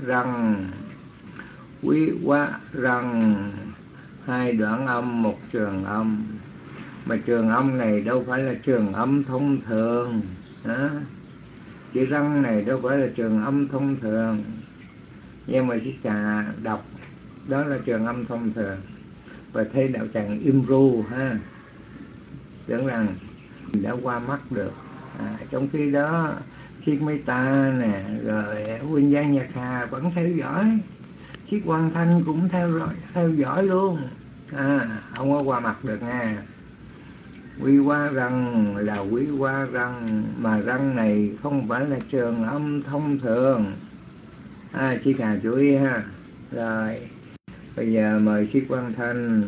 quá răng 2 đoạn âm 1 trường âm, mà trường âm này đâu phải là trường âm thông thường. Chữ răng này đâu phải là trường âm thông thường, nhưng mà Sikha đọc đó là trường âm thông thường, và thấy đạo tràng im ru tưởng rằng mình đã qua mắt được. Trong khi đó Siết Meta nè, rồi Huynh Giang Nhật Hà vẫn theo dõi, Chiếc Quang Thanh cũng theo dõi luôn. Không có qua mặt được nha. Quy Hoa Răng là Quy Hoa Răng, mà răng này không phải là trường âm thông thường. Chiếc Hà chú ý ha. Rồi bây giờ mời Chiếc Quang Thanh.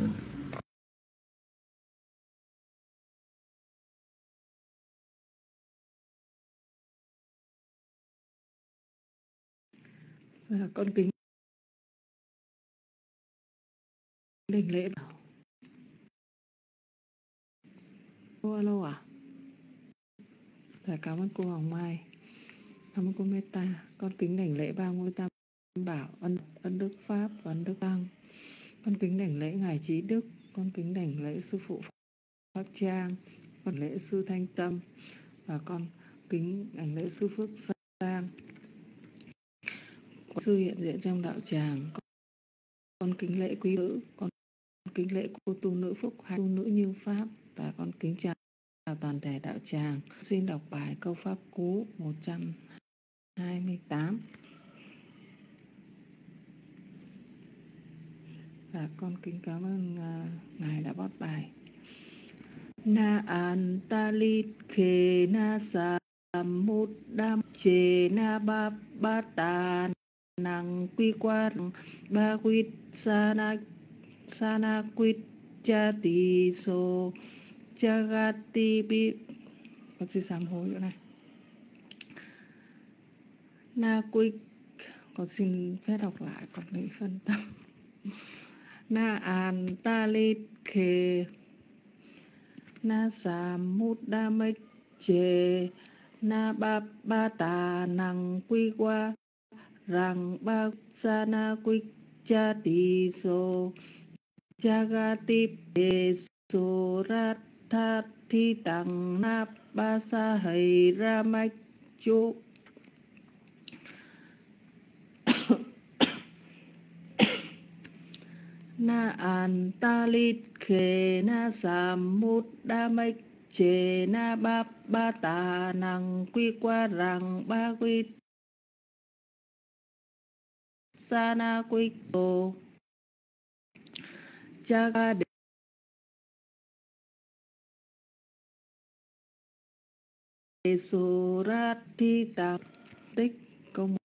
Con kính đảnh lễ bảo. Alo à? Cảm ơn cô Hồng Mai, cảm ơn cô Meta. Con kính đảnh lễ ba ngôi tam bảo, ân đức pháp và ân đức tăng. Con kính đảnh lễ ngài Trí Đức, con kính đảnh lễ sư phụ Pháp Trang, con lễ sư Thanh Tâm, và con kính đảnh lễ sư Phước Giang, sư hiện diện trong đạo tràng. Con kính lễ quý nữ, con kính lễ cô tu nữ Phúc Hạnh, tu nữ Như Pháp, và con kính chào toàn thể đạo tràng. Xin đọc bài câu pháp cú 128. Và con kính cảm ơn ngài đã bót bài. Na an talit khe na samut đam che na ba ta năng quy quan ba quýt sana quýt cha ti so chagati bi. Con xin sám hối chỗ này. Na quýt, con xin phép đọc lại, con nghĩ phân tâm. Na an talit khe na samut đam che na ba ta năng quy qua rằng ba sana quy cha ti so chagati pe so ra tha thi tằng na ba sa hay ra mách chu. Na an talit khe na samut đam che na ba ta năng quy qua rằng ba quy sana quy tô chaga de surat thi tạng tích công.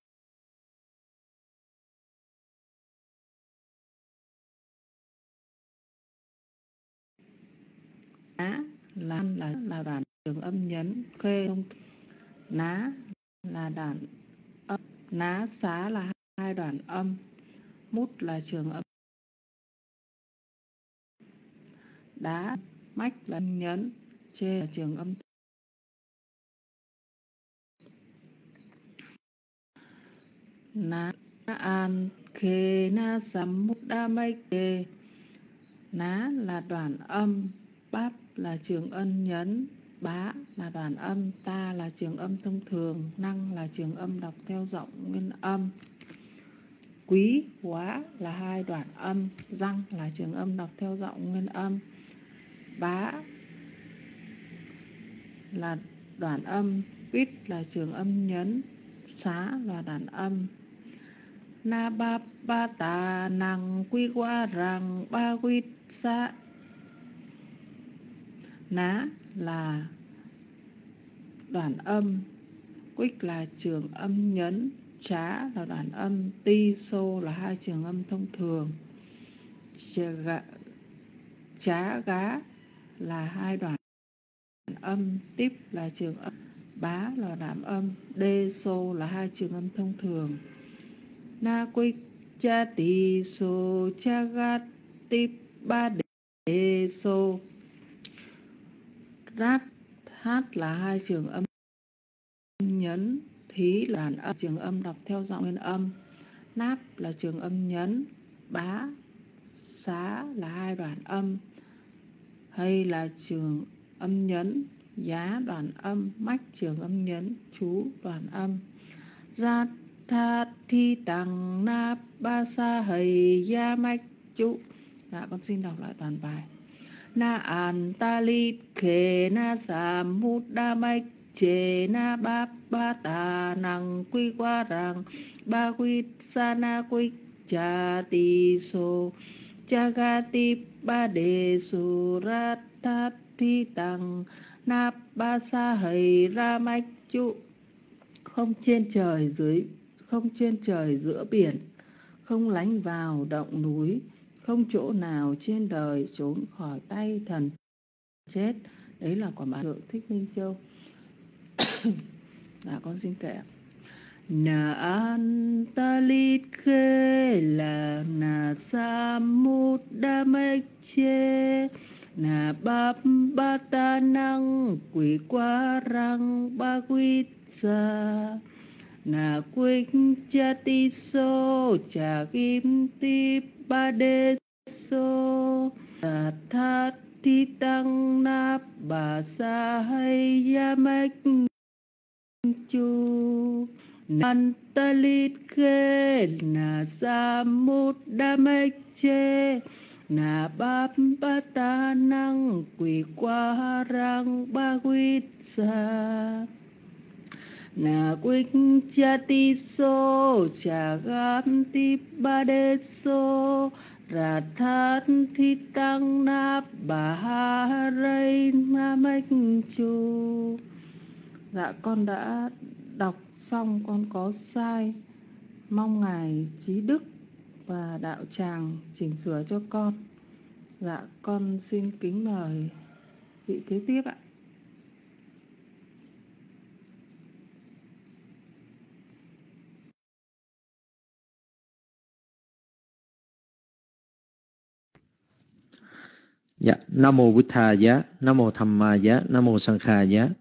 Ná là đoạn trường âm nhấn, khê ná là đoạn âm, ná xá là hai đoạn âm, mút là trường âm, đá mách là nhấn, chê là trường âm. Ná an khê na sám mút đa mách kê. Ná là đoạn âm, bát là trường âm nhấn, bá là đoạn âm, ta là trường âm thông thường, năng là trường âm đọc theo giọng nguyên âm, quý quá là hai đoạn âm, răng là trường âm đọc theo giọng nguyên âm, bá là đoạn âm, quýt là trường âm nhấn, xá là đoạn âm. Na ba ta năng quy qua rằng ba quýt xá. Ná là đoạn âm, quýt là trường âm nhấn, trá là đoạn âm, ti xô là hai trường âm thông thường, trá gá là hai đoạn âm, tiếp là trường âm, bá là đoạn âm, đê xô là hai trường âm thông thường. Na quýt cha ti xô cha gá tiếp ba đê xô. Rát hát là hai trường âm nhấn, thí là đoạn âm, trường âm đọc theo giọng nguyên âm, náp là trường âm nhấn, bá xá là hai đoạn âm, hay là trường âm nhấn, giá đoạn âm, mách trường âm nhấn, chú đoạn âm. Ra tha thi tằng na ba sa hay ya mách chú. Con xin đọc lại toàn bài. Na an talit khe na samut đa mách che na ba ta năng quy qua rằng ba quy sana quy chati so chagati bade suratati tăng nap ba sa hầy ra mách trụ. Không trên trời giữa biển, không lánh vào động núi, không chỗ nào trên đời trốn khỏi tay thần chết. Đấy là quả bản Thượng Thích Minh Châu. Con xin kể. Na antalit khe là na samuddameche na bab bata năng quỷ qua răng ba quýt sa na quýt chati so cha kim ti ba đê so ta thát thi tăng náp bà sa hay ya mách chu Antalit khe na samuddameche na bab bata năng quỷ qua răng ba quýt sa na quýt chati so cha gam ti ba đê so ra thát thi tăng náp bà ha rây ma mách chu. Dạ con đã đọc xong, con có sai, mong Ngài Trí Đức và đạo tràng chỉnh sửa cho con. Dạ con xin kính mời vị kế tiếp ạ. Dạ, Nam mô Bụt Thà Giá, Nam mô Tham Ma Giá, Nam mô Sang Kha Giá.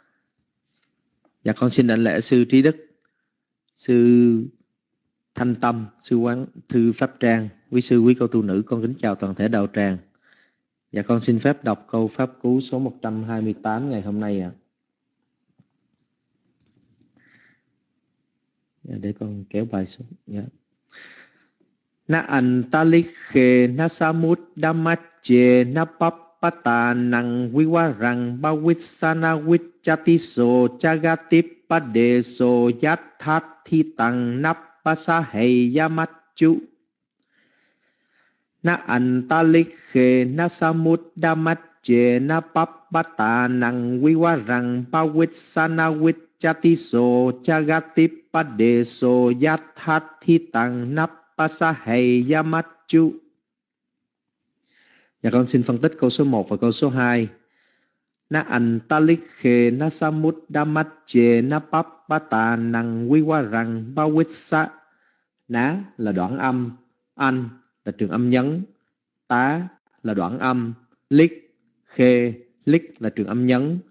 Dạ con xin đảnh lễ sư Trí Đức, sư Thanh Tâm, sư Quán Thư Pháp Trang, quý sư quý cô tu nữ, con kính chào toàn thể đạo tràng. Dạ con xin phép đọc câu pháp cú số 128 ngày hôm nay ạ. Dạ, để con kéo bài xuống. Dạ. Na antalikhe na samuddameche na pappata năng vivarang bhavissana vichatiso chagatipadeso yathati tăng nappasa heyamachu. Na antalikhe na samuddameche na pappata năng vivarang bhavissana vichatiso chagatipadeso yathati tăng nappasa heyamachu. Dạ con xin phân tích câu số 1 và câu số 2. Na antalikhe na samuddameche na pappata năng vivarang bhavissa. Ná là đoạn âm, an là trường âm nhấn, tá là đoạn âm, lick, khê, lick là trường âm nhấn,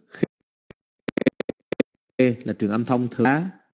khê là trường âm thông thường,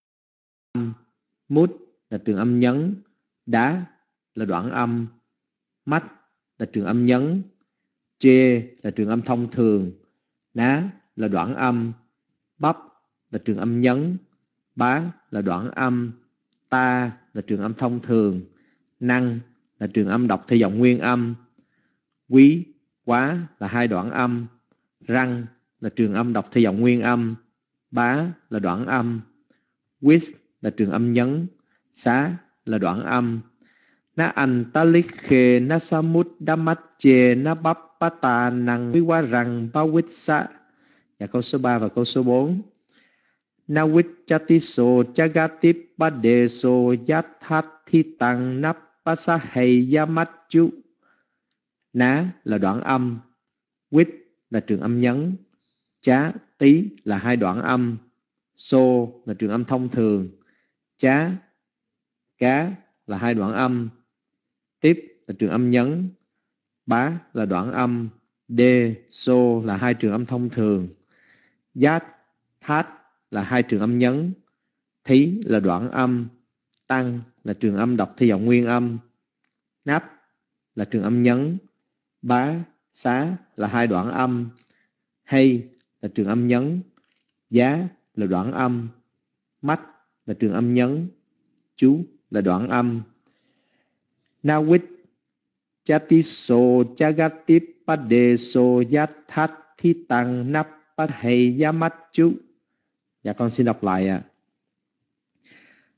mút là trường âm nhấn, đá là đoạn âm, mắt là trường âm nhấn, chê là trường âm thông thường, ná là đoạn âm, bắp là trường âm nhấn, bá là đoạn âm, ta là trường âm thông thường, năng là trường âm đọc theo giọng nguyên âm, quý, quá là hai đoạn âm, răng là trường âm đọc theo giọng nguyên âm, bá là đoạn âm, with là trường âm nhấn, xá là đoạn âm. Na antalikhe na samuddameche na pappata năng vivarang bhavissa. Dạ câu số 3 và câu số 4. Na vichatiso chagatipadeso yathati tăng nappasa heyamachu. Ná là đoạn âm, with là trường âm nhấn, chá, tí là hai đoạn âm, so là trường âm thông thường, chá, cá là hai đoạn âm, tiếp là trường âm nhấn, bá là đoạn âm, đê, so là hai trường âm thông thường, giác, thát là hai trường âm nhấn, thí là đoạn âm, tăng là trường âm đọc theo giọng nguyên âm, náp là trường âm nhấn, bá, xá là hai đoạn âm, hay là trường âm nhấn, giá là đoạn âm, mắt là trường âm nhấn, chú là đoạn âm. Na vichatiso chagatipadeso yathati tăng nappasa heyamachu. Dạ con xin đọc lại ạ.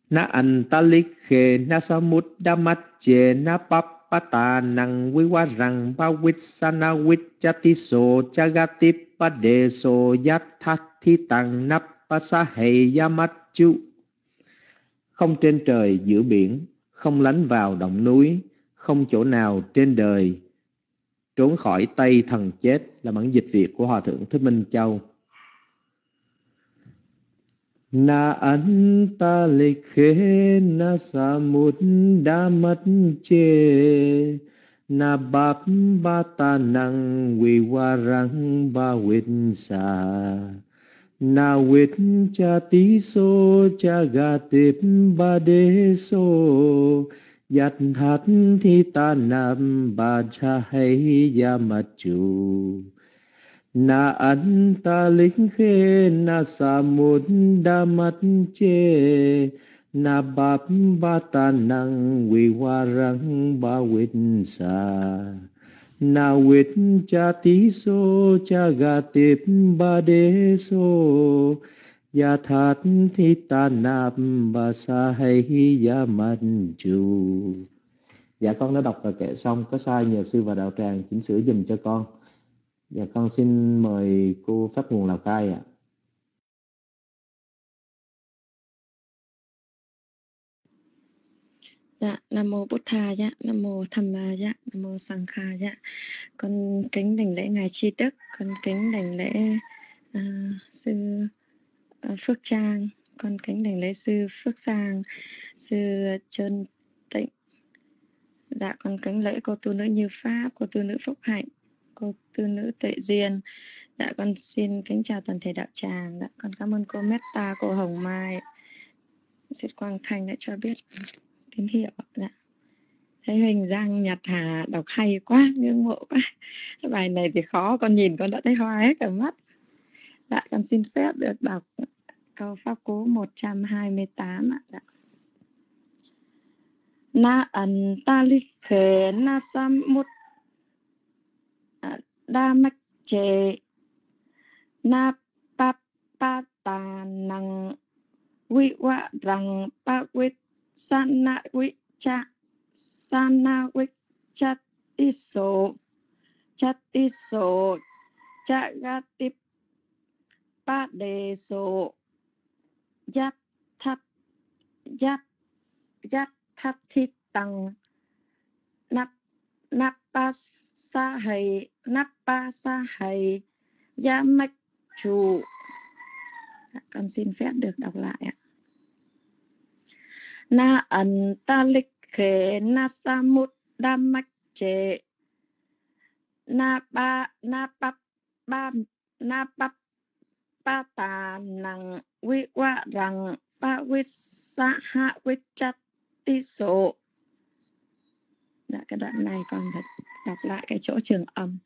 Na antalikhe na samuddamache na papata nang vivarang pavisana vichatiso jagatipadeso yathathitang nappasaheyamachu. Không trên trời giữa biển, không lánh vào động núi, không chỗ nào trên đời trốn khỏi tay thần chết, là bản dịch Việt của Hòa Thượng Thích Minh Châu. Na antalikhe na samuddamache na bapata nang vivarang bhavitsa na vichatiso jagatipadeso yathathitanam bhajaheyamachu. Na antalikhe na samuddamache na bapata nang vivarang bhavitsa na vichatiso jagatipadeso yathathitanam bhajaheyamachu. Dạ con đã đọc và kệ xong, có sai nhờ sư và đạo tràng chỉnh sửa dùm cho con. Dạ con xin mời cô Pháp Nguồn Lào Cai ạ. Dạ, Nam mô Bụt Thà dạ, Nam mô Tham Ma dạ, Nam mô Sang Kha dạ. Con kính đảnh lễ ngài Tri Đức, con kính đảnh lễ sư Phước Trang, con kính đảnh lễ sư Phước Sang, sư Trơn Tịnh. Dạ, con kính lễ cô tu nữ Như Pháp, cô tu nữ Phúc Hạnh, cô tu nữ Tuệ Duyên. Dạ, con xin kính chào toàn thể đạo tràng. Dạ, con cảm ơn cô Metta, cô Hồng Mai, sư Quang Thanh đã cho biết tín hiệu. Dạ. Thấy Huỳnh Giang Nhật Hà đọc hay quá, ngưỡng mộ quá. Cái bài này thì khó, con nhìn con đã thấy hoa hết cả mắt. Dạ, con xin phép được đọc câu Pháp Cú 128 ạ. Dạ. Na antalikhe na samuddamache na papata nang vivarang pavisana vichatiso jagatipadeso yathathitang nappasaheyamachu. Con xin phép được đọc lại ạ. Na antalikhe na samuddamache na papata nang vivarang pavisaha vichatiso. Dạ, cái đoạn này con phải đọc lại cái chỗ trường âm.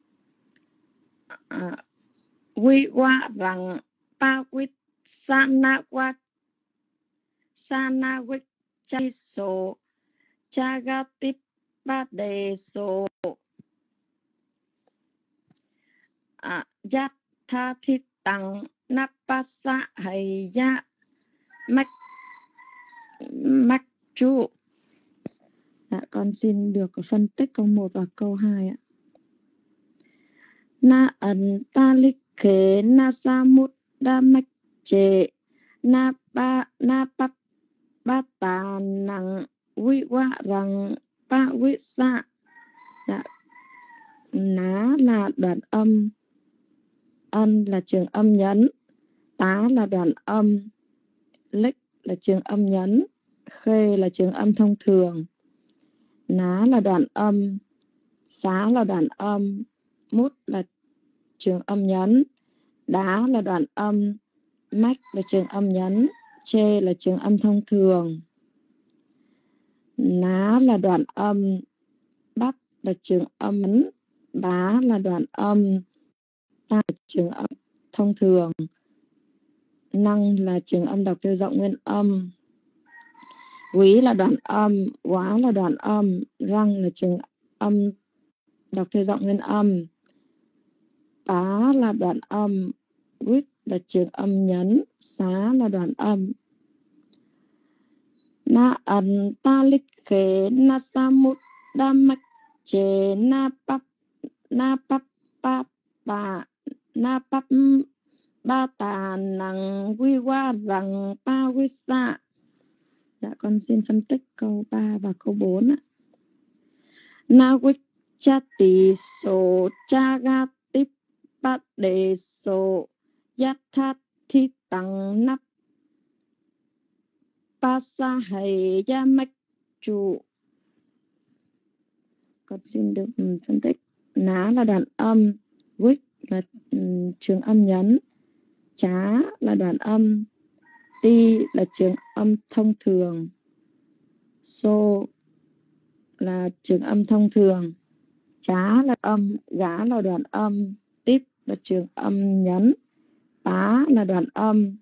Vivarang pavisana vichatiso jagatipadeso yathathitang nappasaheyamachu. Dạ, con xin được phân tích câu 1 và câu 2 ạ. Na antalikhe na samuddamache na papata nang vivarang pavisa. Dạ, ná là đoạn âm, ân là trường âm nhấn, tá là đoạn âm, lích là trường âm nhấn, khê là trường âm thông thường, ná là đoạn âm, xá là đoạn âm, mút là trường âm nhấn, đá là đoạn âm, mách là trường âm nhấn, chê là trường âm thông thường, ná là đoạn âm, bắp là trường âm nhấn, bá là đoạn âm, ta là trường âm thông thường, năng là trường âm đọc theo giọng nguyên âm, quý là đoạn âm, quá là đoạn âm, răng là trường âm đọc theo giọng nguyên âm, tá là đoạn âm, quýt là trường âm nhấn, xá là đoạn âm, Na antalikhe na samudamache na papata na papata năng quy qua rằng pa quy sa. Dạ con xin phân tích câu 3 và câu 4 ạ. Na vichati so chagati pade so yathati tăng nắp pasahaya yamachu. Con xin được phân tích. Ná là đoạn âm, vích là trường âm nhấn, chá là đoạn âm, ti là trường âm thông thường, so là trường âm thông thường, chá là âm, gá là đoạn âm, tiếp là trường âm nhấn, pá là đoạn âm,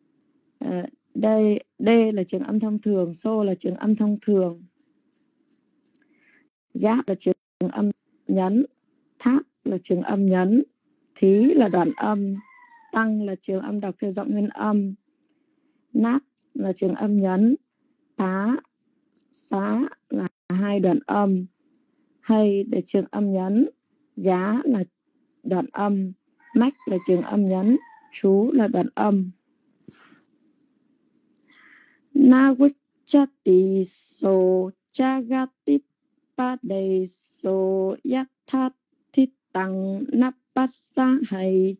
đây là trường âm thông thường, so là trường âm thông thường, giác là trường âm nhấn, thát là trường âm nhấn, thí là đoạn âm, tăng là trường âm đọc theo giọng nguyên âm, náp là trường âm nhấn, pá, xá là hai đoạn âm, hay là trường âm nhấn, giá là đoạn âm, mách là trường âm nhấn, chú là đoạn âm. Na vichati so chagati pade so yathati tăng napasahaya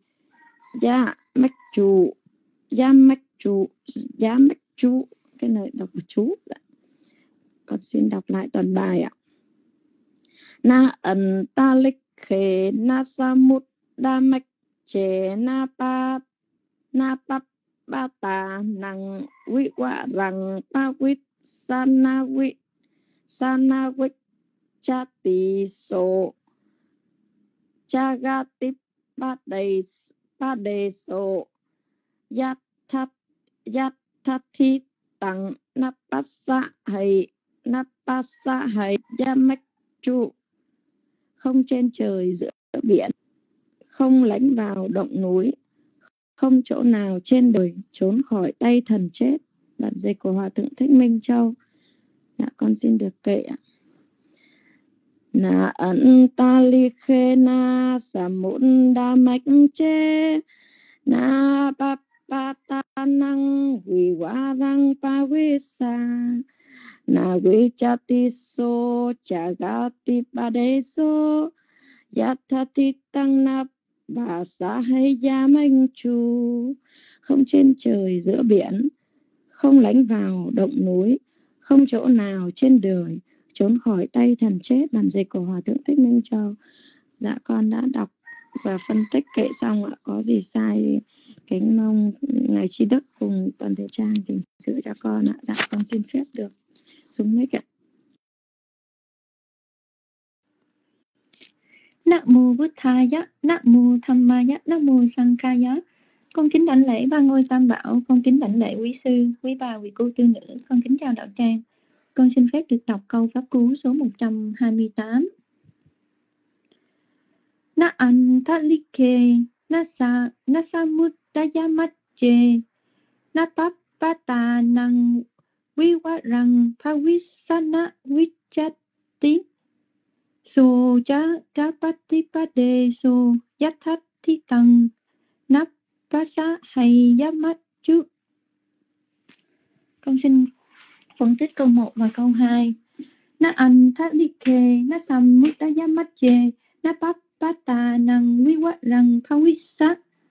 yamachu. Cái này đọc là chú. Con xin đọc lại toàn bài ạ. Na antalikhe na samudamache na papata năng quy quả rằng pa quýt sana vichati so chagati pade so yathati tăng napasahaya yamachu. Không trên trời giữa biển, không lánh vào động núi, không chỗ nào trên đời trốn khỏi tay thần chết. Bản dịch của Hòa Thượng Thích Minh Châu. Dạ, con xin được kệ ạ. Na antalikhe na samudamache na papata năng quy quả răng pa quy sa na vichati so chagati pade so yathati tăng nap pasahaya yamachu. Không trên trời giữa biển, không lánh vào động núi, không chỗ nào trên đời trốn khỏi tay thần chết. Bản dịch của Hòa Thượng Thích Minh Châu. Dạ con đã đọc và phân tích kệ xong ạ. Có gì sai kính mong ngài Trí Đức cùng toàn thể trang chỉnh sửa cho con ạ. Dạ con xin phép được xuống mic ạ. Nam mô Buddhaya, Nam mô Dhammaya, Nam mô Sanghaya. Con kính đảnh lễ ba ngôi tam bảo, con kính đảnh lễ quý sư, quý bà, quý cô tư nữ, con kính chào đạo tràng. Con xin phép được đọc câu pháp cú số 128. Na antalikhe na samudamache na papata năng quy quả rằng pavisana vichati so chagapati pade so yathati tăng napasahaya yamachu. Con xin phân tích câu 1 và câu 2. Na antalikhe na samudamache na papata năng quy quả rằng pavisana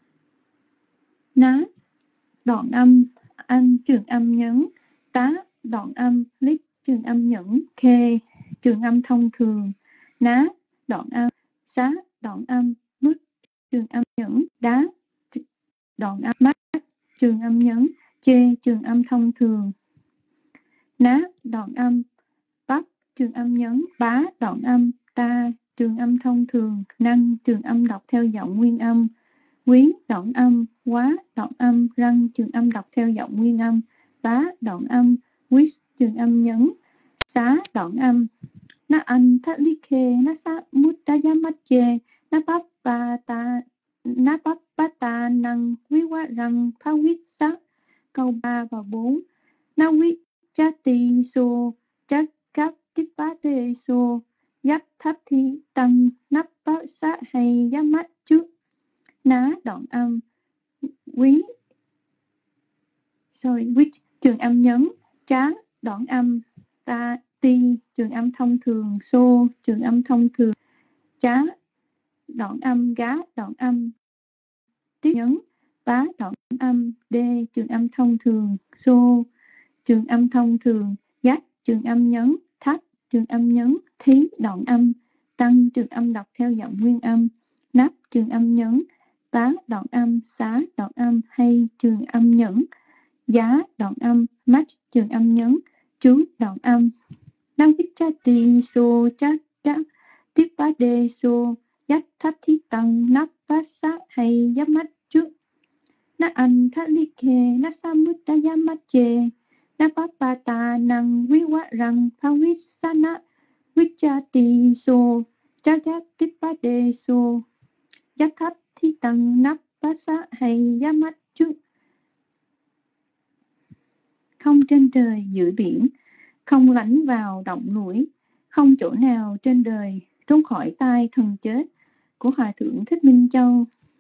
ná đoạn âm, an trường âm nhấn, tá đoạn âm, lít trường âm nhẫn, khê trường âm thông thường, ná đoạn âm, xá đoạn âm, nút trường âm nhẫn, đá đoạn âm, mát trường âm nhấn, chê trường âm thông thường, ná đoạn âm, bắp trường âm nhấn, bá đoạn âm, ta trường âm thông thường, năng trường âm đọc theo giọng nguyên âm, quý đoạn âm, quá đoạn âm, răng trường âm đọc theo giọng nguyên âm, bá đoạn âm, quý trường âm nhấn, xá đoạn âm. Na antalikhe na samudamache na papata năng quý quả rằng phá quyết sắc. Câu 3 và 4. Na Chati so Chak Kap Tipade so Yat Thắt Thi Tăng Nắp Bát Sát Hay Giá Mắt Trước Ná đoạn âm Quý trường âm nhấn, trá đoạn âm, ta ti trường âm thông thường, xô trường âm thông thường, chá đoạn âm, gá đoạn âm, tiếp nhấn, bá đoạn âm, đê trường âm thông thường, xô trường âm thông thường, gác trường âm nhấn, thắt trường âm nhấn, thí đoạn âm, tăng trường âm đọc theo giọng nguyên âm, nắp trường âm nhấn, tá đoạn âm, xá đoạn âm, hay trường âm nhẫn, giá đoạn âm, mắt trường âm nhấn, chú đoạn âm. Năng vichati so chát chát tiếp bá đê so dắt thắt thí tăng nắp bát sát hay giáp mắt trước. Na anh thắt ly kê na samut đa giáp mắt chê na bát ba ta năng quý quát răng pha quý sana vichati so chát chát tiếp bá đê so dắt thắt thí tăng nắp bát sát hay giáp mắt trước. Không trên trời giữa biển, không lánh vào động núi, không chỗ nào trên đời trốn khỏi tai thần chết của Hòa Thượng Thích Minh Châu.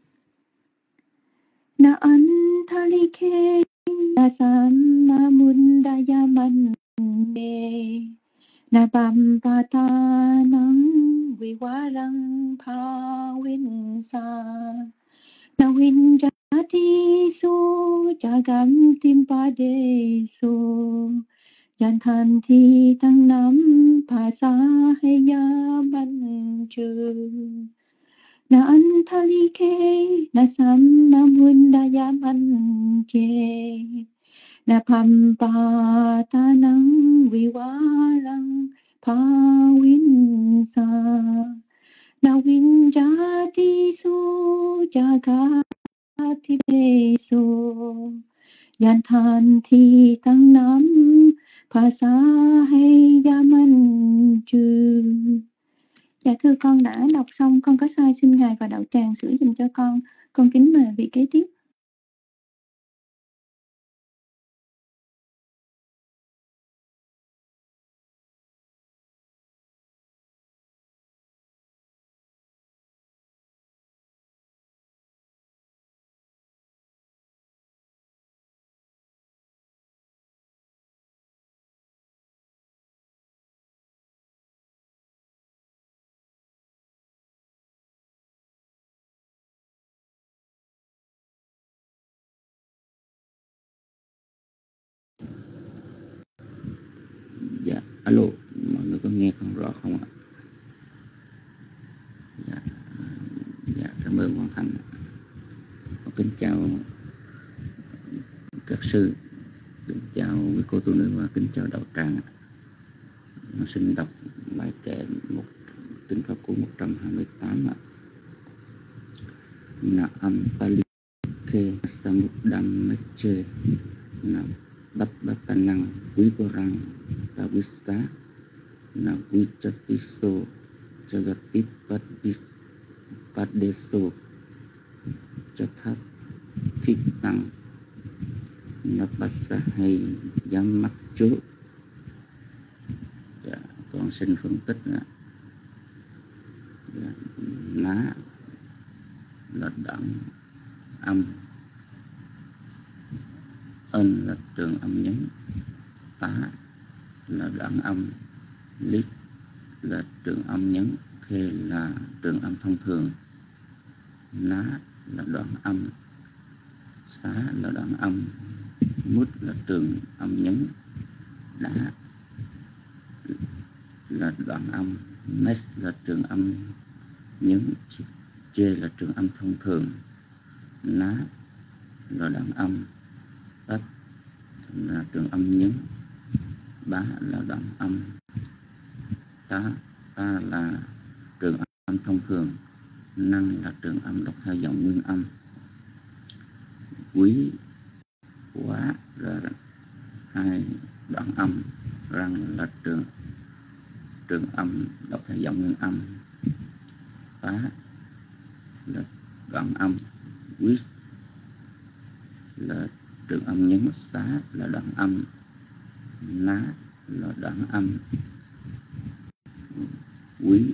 Na an thali khe na sam ma mun da ya man ne na pam pa ta nang vi wa rang pa win sa na win ja ti so ja gam tim pa de so yan than thi tăng nam pa sa hay ya ban trừ na an thali khe na sam na mun da ya man che na pam pa ta nang vi wa rang pa win sa na win ja ti so ja ga ti be so yan than thi tăng nam pa sa hay ya man trừ. Dạ thưa con đã đọc xong, con có sai xin Ngài và đạo tràng sửa dùm cho con. Con kính mời vị kế tiếp. Dạ, alo, mọi người có nghe không rõ không ạ? Dạ, cảm ơn Quang Thành. Con kính chào các sư, kính chào quý cô tu nữ và kính chào đạo tràng. Nó xin đọc bài kệ kinh pháp cú 128 ạ. Na antali ke samudam meche na Bappatanang Vivarang Tavista Na Vichatiso Jagati Padeso Chathat Thitang Napasahai Yamak Chốt. Dạ, con xin phân tích là ná là đoạn âm, ân là trường âm nhấn, tá là đoạn âm, lít là trường âm nhấn, khê là trường âm thông thường, ná là đoạn âm, xá là đoạn âm, mút là trường âm nhấn, đá là đoạn âm, mét là trường âm nhấn, chê là trường âm thông thường, ná là đoạn âm, tách là trường âm nhấn, bá là đoạn âm, tá là trường âm thông thường, năng là trường âm đọc theo giọng nguyên âm, quý quá là hai đoạn âm, răng là trường âm đọc theo giọng nguyên âm, phá là đoạn âm, quý là trường âm nhấn, xá là đoạn âm, ná là đoạn âm, quý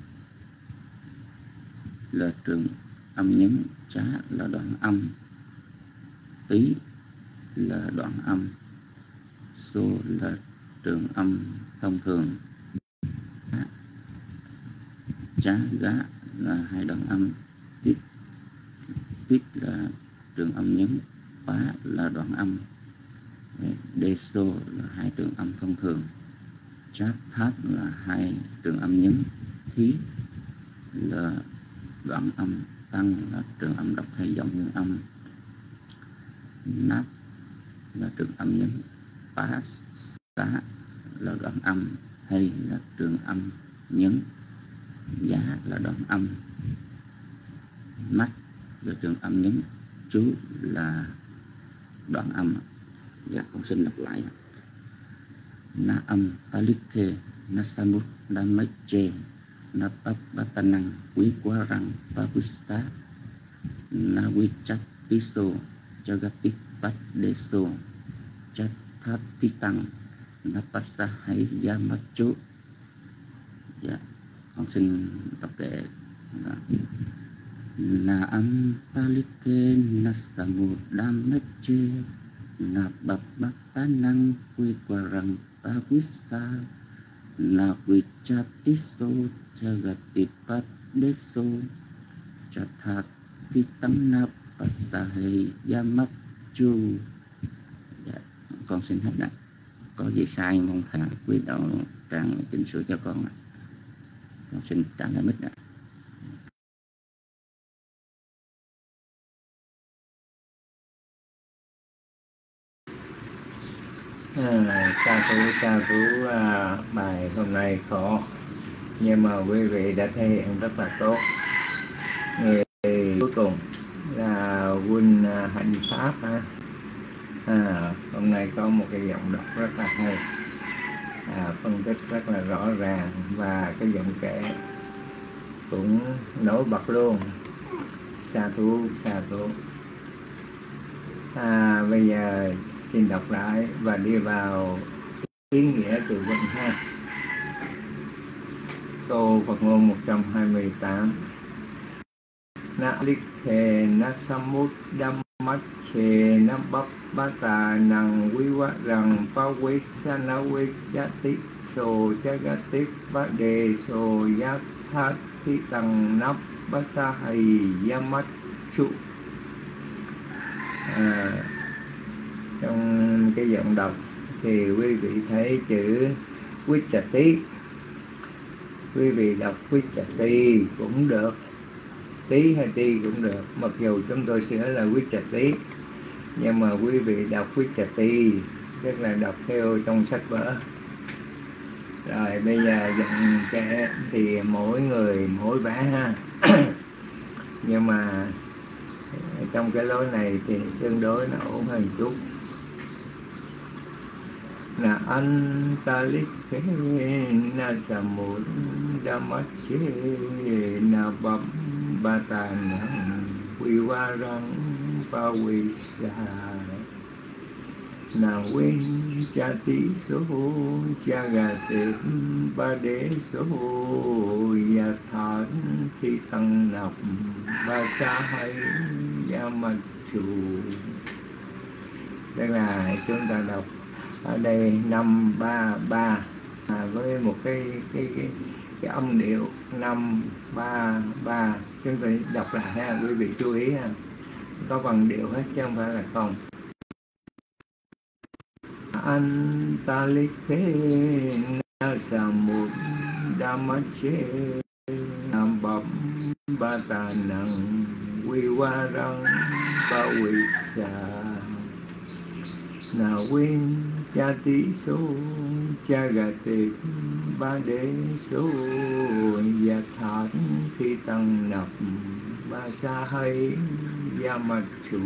là trường âm nhấn, chá là đoạn âm, tí là đoạn âm, số là trường âm thông thường, chá gá là hai đoạn âm, tiết là trường âm nhấn, pá là đoạn âm, đê xô là hai trường âm thông thường, chát thát là hai trường âm nhấn, thí là đoạn âm, tăng là trường âm đọc thay giọng nguyên âm, nát là trường âm nhấn, pá xá là đoạn âm, hay là trường âm nhấn, giá là đoạn âm, mắt là trường âm nhấn, chú là đoạn âm. Dạ, con xin đọc lại. Na âm talikhe na samut dhammache na papatanang viwarang pavista na vichatiso jagatipadeso chathatitang na pasahai yamacho. Dạ, con xin đọc kệ. Na âm talikhe na samut dhammache na papatanang viwarang pavisa na vichatiso jagatipadeso chathatitang na pasahai yamachu. Dạ, con xin hết ạ. Có gì sai mong thầy quý đạo tràng chỉnh sửa cho con ạ. Con xin trả lại mic ạ. Sa thú bài hôm nay khó, nhưng mà quý vị đã thể hiện rất là tốt. Người cuối cùng là huynh Hạnh Pháp ha. Hôm nay có một cái giọng đọc rất là hay, phân tích rất là rõ ràng, và cái giọng kể cũng nổi bật luôn. Sa thú. Bây giờ xin đọc lại và đi vào ý nghĩa từ vựng ha. Câu Phật ngôn 128. Na likhe na samut dhammache na bhabbata nang viwarang pavisanawe jati so jagati vade so yathati tang nap basahai yamachu. Trong cái giọng đọc thì quý vị thấy chữ Vichati, quý vị đọc Vichati cũng được, tí hay ti cũng được, mặc dù chúng tôi sửa là Vichati, nhưng mà quý vị đọc Vichati tức là đọc theo trong sách vở. Rồi bây giờ giọng kể thì mỗi người mỗi vẻ ha. Nhưng mà trong cái lối này thì tương đối nó ổn hơn chút. Na antalikhe na samut dhammache na bhabbatanang viwarang pavisa na vichati so jagati padeso yathati tang nap basahai yamachu. Tức là chúng ta đọc ở đây 5-3-3 với một cái âm điệu 5-3-3. Chúng ta đọc lại ha, quý vị chú ý ha, có bằng điệu hết chứ không phải là không. Antalikhe na samut dhammache na bhabbatanang viwarang pavisa na vichati so jagati padeso yathati tang nap basahai yamachu.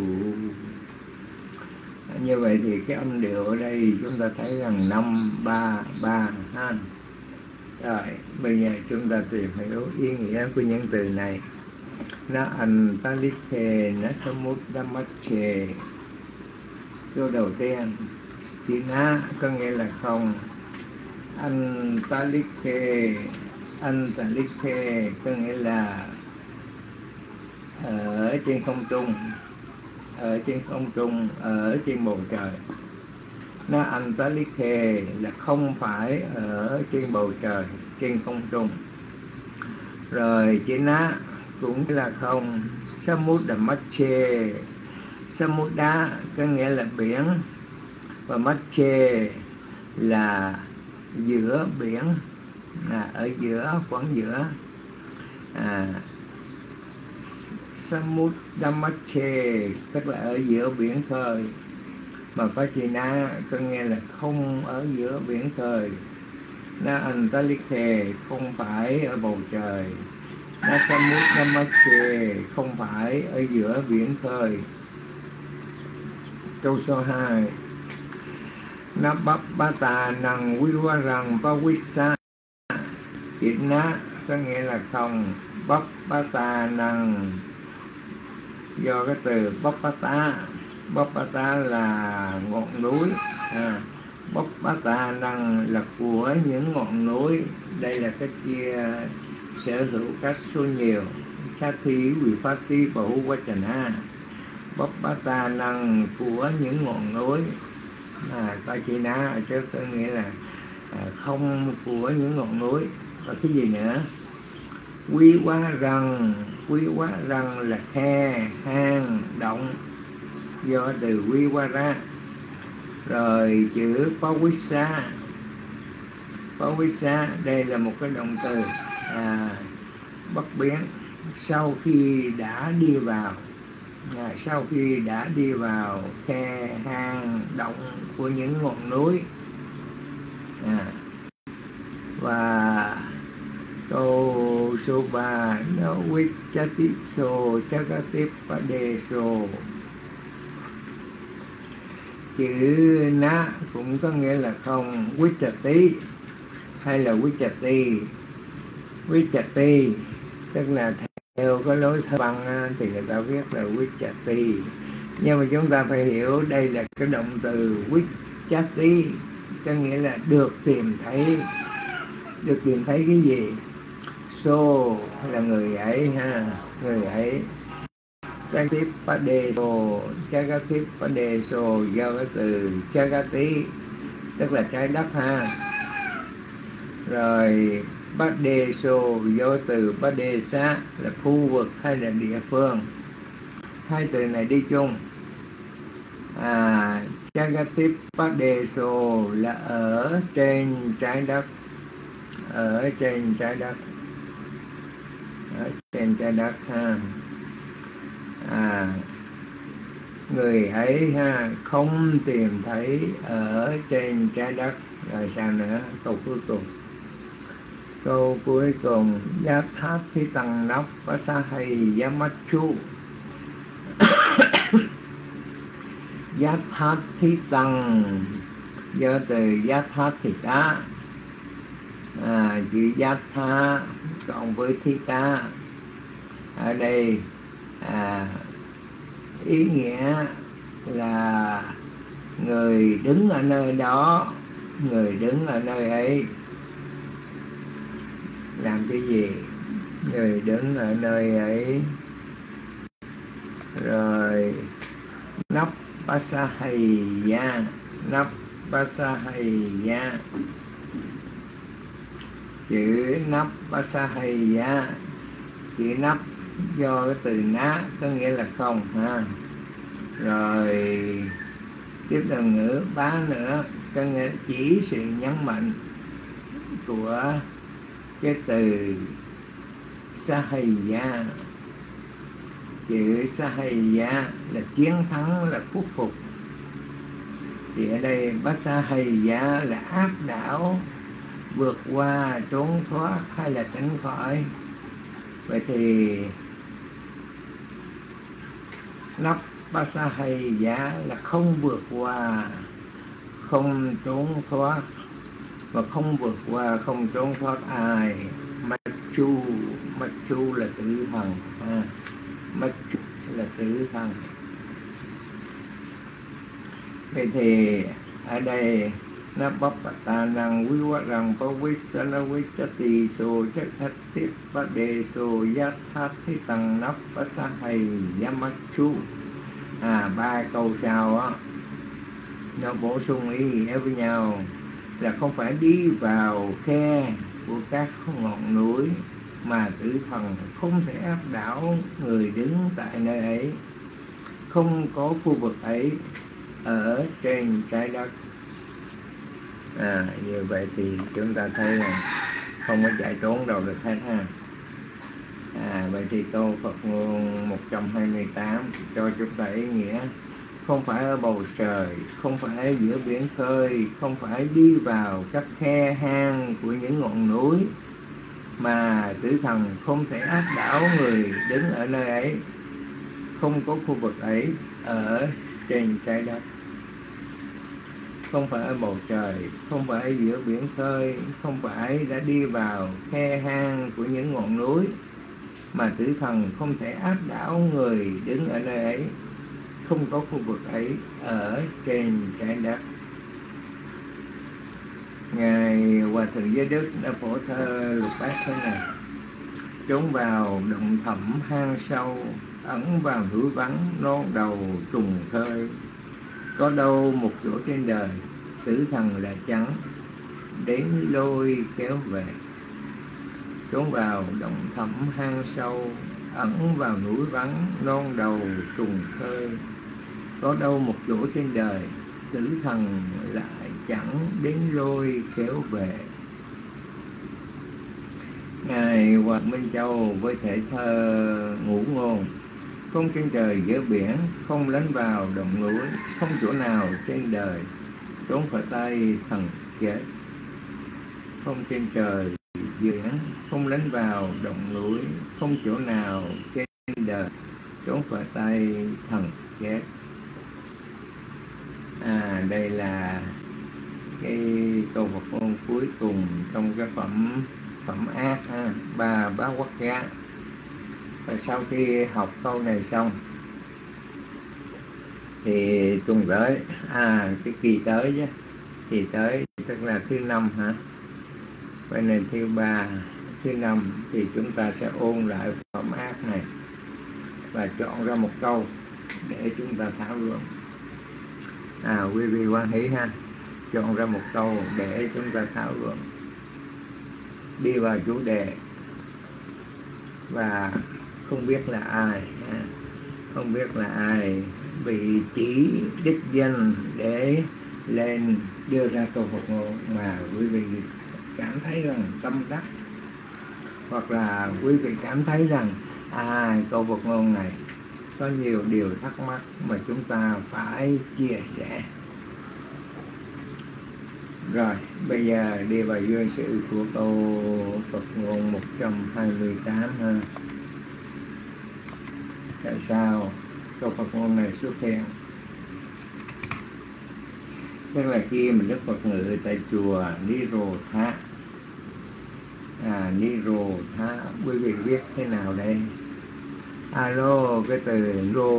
Như vậy thì cái âm điệu ở đây chúng ta thấy rằng 5-3-3 ha. Rồi bây giờ chúng ta tìm hiểu ý nghĩa của những từ này. Na antalikhe na samut dhammache. Câu đầu tiên Chỉ ná có nghĩa là không. Antalike có nghĩa là ở trên không trung, ở trên không trung, ở trên bầu trời. Na Antalike là không phải ở trên bầu trời, trên không trung. Rồi chữ ná cũng là không. Samudamache, Samudra có nghĩa là biển, và Mache là giữa biển, ở giữa, khoảng giữa. Samudamache tức là ở giữa biển khơi, mà có chữ na có nghĩa là không ở giữa biển khơi. Na Antalike không phải ở bầu trời. Na Samudamache không phải ở giữa biển khơi. Câu số 2. Na Bata Năng Vivarang Pavissa. Chữ na có nghĩa là không. Bata Năng do cái từ Bapata là ngọn núi. Bapata Năng là của những ngọn núi. Đây là cái chia sở hữu các số nhiều. Sathi Vipati Bahuvachana. Bapata Năng của những ngọn núi. Có chữ ná ở trước có nghĩa là không của những ngọn núi. Có cái gì nữa? Quý quá răng là khe, hang, động, do từ quý quá ra. Rồi chữ Pavissa đây là một cái động từ bất biến. Sau khi đã đi vào, sau khi đã đi vào khe, hang, động của những ngọn núi. Và câu số 3. No vichatiso chakatipadeso. Chữ ná cũng có nghĩa là không. Vichati hay là Vichati tức là theo cái lối thơ văn thì người ta viết là Vichati, nhưng mà chúng ta phải hiểu đây là cái động từ Vichati, có nghĩa là được tìm thấy. Được tìm thấy cái gì? So là người ấy người ấy. Chakatipadeso do cái từ Chakati tức là trái đất Rồi Padeso do từ Padesa là khu vực hay là địa phương. Hai từ này đi chung. Chakatipadeso là ở trên trái đất. Ở trên trái đất. Ở trên trái đất người ấy không tìm thấy ở trên trái đất. Rồi sao nữa? Câu cuối cùng Yathat thi tăng nắp Vasahay Yamachu. Yathat thi tăng do từ Yathat thì ta. Chữ Yatha cộng với Thita ở đây ý nghĩa là người đứng ở nơi đó, người đứng ở nơi ấy làm cái gì? Người đứng ở nơi ấy. Rồi nắp Pasahaya, nắp Pasahaya. Chữ nắp Pasahaya, chữ nắp do cái từ ná có nghĩa là không Rồi tiếp từ ngữ bá nữa có nghĩa chỉ sự nhấn mạnh của cái từ Sahaya. Chữ Sahaya là chiến thắng, là khuất phục. Thì ở đây Pasahaya là áp đảo, vượt qua, trốn thoát hay là tránh khỏi. Vậy thì nắp Pasahaya là không vượt qua, không trốn thoát, và không vượt qua, không trốn thoát ai. Machu là tử thần. Machu là tử thần. Vậy thì Ở đây nó bắp ta năng quý quá rằng có quý sa la quý chất tỳ sô chất thất tiếp bát đề sô giác thát thi tăng nắp bát sa hay giá mắt chú. Ba câu sau á nó bổ sung ý nghĩa với nhau là không phải đi vào khe của các ngọn núi mà tử thần không thể áp đảo người đứng tại nơi ấy, không có khu vực ấy ở trên trái đất. Như vậy thì chúng ta thấy là không có chạy trốn đâu được hết ha. Vậy thì câu Phật ngôn 128 cho chúng ta ý nghĩa không phải ở bầu trời, không phải ở giữa biển khơi, không phải đi vào các khe hang của những ngọn núi mà tử thần không thể áp đảo người đứng ở nơi ấy, không có khu vực ấy ở trên trái đất. Không phải ở bầu trời, không phải ở giữa biển khơi, không phải đã đi vào khe hang của những ngọn núi mà tử thần không thể áp đảo người đứng ở nơi ấy, không có khu vực ấy ở trên trái đất. Ngài Hòa Thượng Giới Đức đã phổ thơ lục bát thế này: trốn vào động thẳm hang sâu, ẩn vào núi vắng non đầu trùng khơi. Có đâu một chỗ trên đời, tử thần là trắng, đến lôi kéo về. Trốn vào động thẳm hang sâu, ẩn vào núi vắng non đầu trùng khơi. Có đâu một chỗ trên đời, tử thần lại chẳng đến lôi kéo về. Ngài Hoàng Minh Châu với thể thơ ngũ ngôn: không trên trời giữa biển, không lánh vào động núi, không chỗ nào trên đời trốn khỏi tay thần chết. Không trên trời giữa biển, không lánh vào động núi, không chỗ nào trên đời trốn khỏi tay thần chết. Đây là cái câu Phật ngôn cuối cùng trong cái phẩm ác ba bá quốc giá. Và sau khi học câu này xong thì tuần tới cái kỳ tới chứ, kỳ tới tức là thứ 5 Vậy này thứ 3, thứ 5 thì chúng ta sẽ ôn lại phẩm ác này và chọn ra một câu để chúng ta thảo luận. Quý vị quan hỷ chọn ra một câu để chúng ta thảo luận, đi vào chủ đề. Và không biết là ai, không biết là ai bị chỉ đích danh để lên đưa ra câu Phật ngôn mà quý vị cảm thấy rằng tâm đắc, hoặc là quý vị cảm thấy rằng câu Phật ngôn này có nhiều điều thắc mắc mà chúng ta phải chia sẻ. Rồi, bây giờ đi vào duyên sự của câu Phật ngôn 128 Tại sao câu Phật ngôn này xuất hiện? Tức là khi mình Đức Phật ngự tại chùa Nirodha. Nirodha, quý vị viết thế nào đây? Alo, cái từ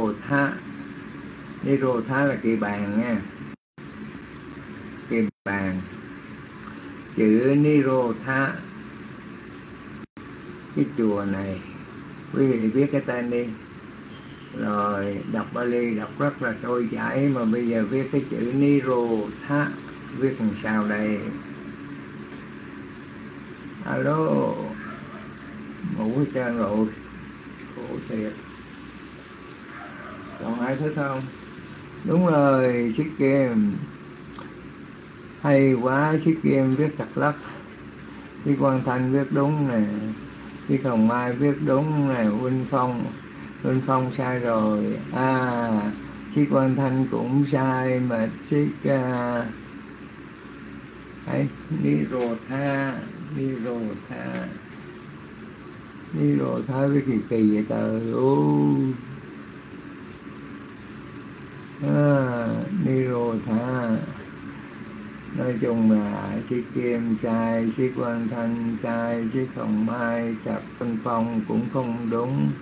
Nirodha là kỳ bàn nha. Kỳ bàn. Chữ Nirodha, cái chùa này quý vị viết cái tên đi. Rồi đọc Bali đọc rất là trôi chảy, mà bây giờ viết cái chữ Nirodha viết làm sao đây? Alo, ngủ hết trơn rồi, khổ thiệt. Còn ai thích không? Đúng rồi, Xích Kim, hay quá. Xích Kim viết thật lắc. Xích Quang Thanh viết đúng nè, Xích Hồng Mai viết đúng nè. Huynh Phong sai rồi. Xích Quang Thanh cũng sai mà Xích Nirodha với kỳ kỳ vậy trời ơi. Nirodha. Nói chung là Xích Kim sai, Xích Quang Thanh sai, Xích Hồng Mai chặt Huynh Phong cũng không đúng.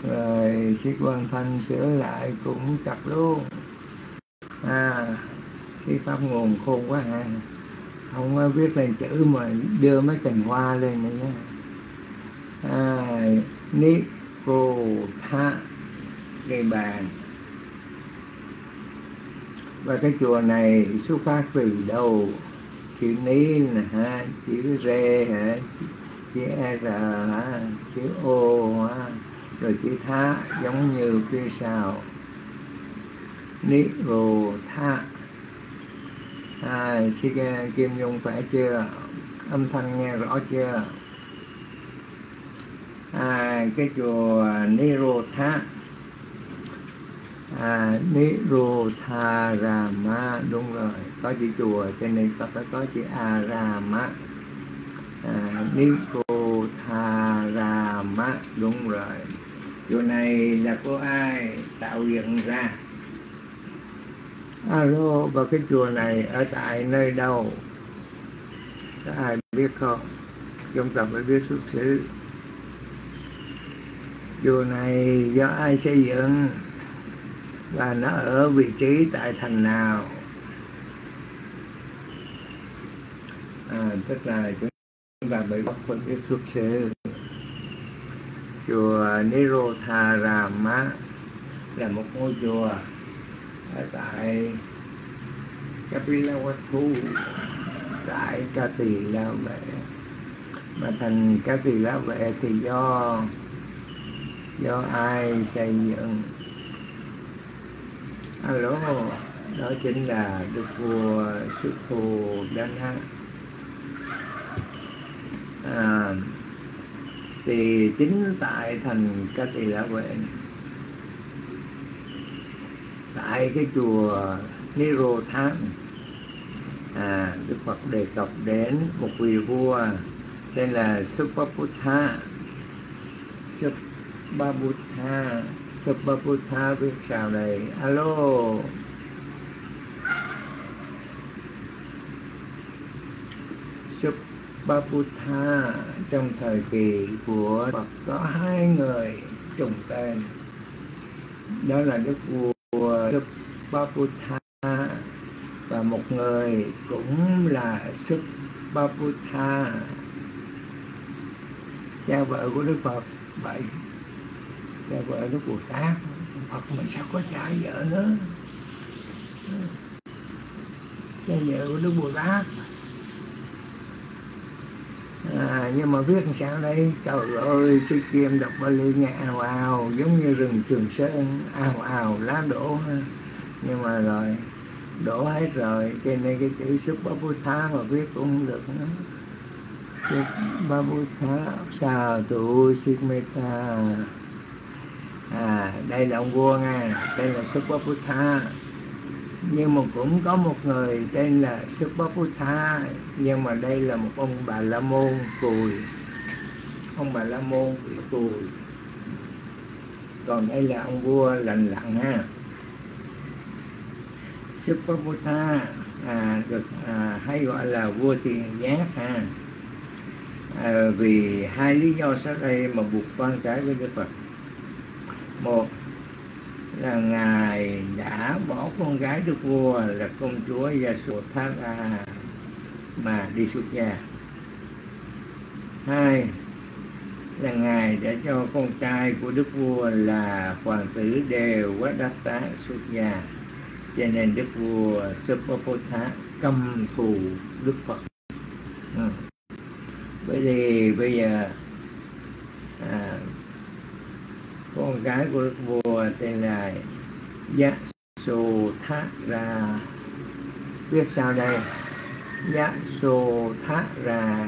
Rồi Xích Quang Thanh sửa lại cũng chặt luôn. Sư pháp nguồn khôn quá ha, không có viết lên chữ mà đưa mấy cành hoa lên nữa nhé. Ni cô tha cây bàn. Và cái chùa này xuất phát từ đâu? Chữ ní nè ha, chữ rê hả, chữ r hả, chữ o hả, rồi chữ tha giống như phía sau. Ni rô tha. Sư Kim Nhung phải chưa? Âm thanh nghe rõ chưa? Cái chùa Nirodha, Nirodharama, đúng rồi, có chữ chùa cho nên phải có chữ Arama. Nirodharama, đúng rồi. Chùa này là của ai tạo dựng ra? Alo, và cái chùa này ở tại nơi đâu? Có ai biết không? Chúng ta phải biết xuất xứ. Chùa này do ai xây dựng và nó ở vị trí tại thành nào? Tức là chúng ta phải biết xuất xứ. Chùa Nirodharama là một ngôi chùa ở tại Kapilavatthu, tại Ca Tỳ La Vệ. Mà thành Ca Tỳ La Vệ thì do ai xây dựng? Alo, đó chính là Đức Vua Sức Thù Đanh. Thì chính tại thành Ca Tỳ La Vệ, tại cái chùa Nirodha, Đức Phật đề cập đến một vị vua tên là Subhaputta. Subhaputta viết sao đây? Alo, Subhaputta trong thời kỳ của Phật có hai người trùng tên, đó là Đức Vua Subhaputta và một người cũng là Subhaputta, cha vợ của Đức Phật. Vậy cha vợ Đức Bồ Tát, Phật mà sao có cha vợ nữa? Cha vợ của Đức Bồ Tát. Nhưng mà viết làm sao đây? Trời ơi, Sư Kim đọc Bali nghe ào ào giống như rừng Trường Sơn, ào ào lá đổ. Nhưng mà rồi đổ hết rồi, cho nên cái chữ Subhaputta mà viết cũng không được nữa. Subhaputta sa tu Sikmeta. Đây là ông vua nha, đây là Subhaputta. Nhưng mà cũng có một người tên là Subhaputta, nhưng mà đây là một ông Bà La Môn cùi. Ông Bà La Môn bị cùi. Còn đây là ông vua lành lặn ha. Subhaputta được hay gọi là vua tiền giác ha. Vì hai lý do sau đây mà buộc con cái với Đức Phật. Một là Ngài đã bỏ con gái Đức Vua là công chúa Yasodhara mà đi xuất gia. Hai là Ngài đã cho con trai của Đức Vua là hoàng tử Devadatta xuất gia, cho nên Đức Vua Subhaputta căm thù Đức Phật. Bởi vì bây giờ con gái của Đức Vua tên là Yasodhara. Viết sao đây? Yasodhara.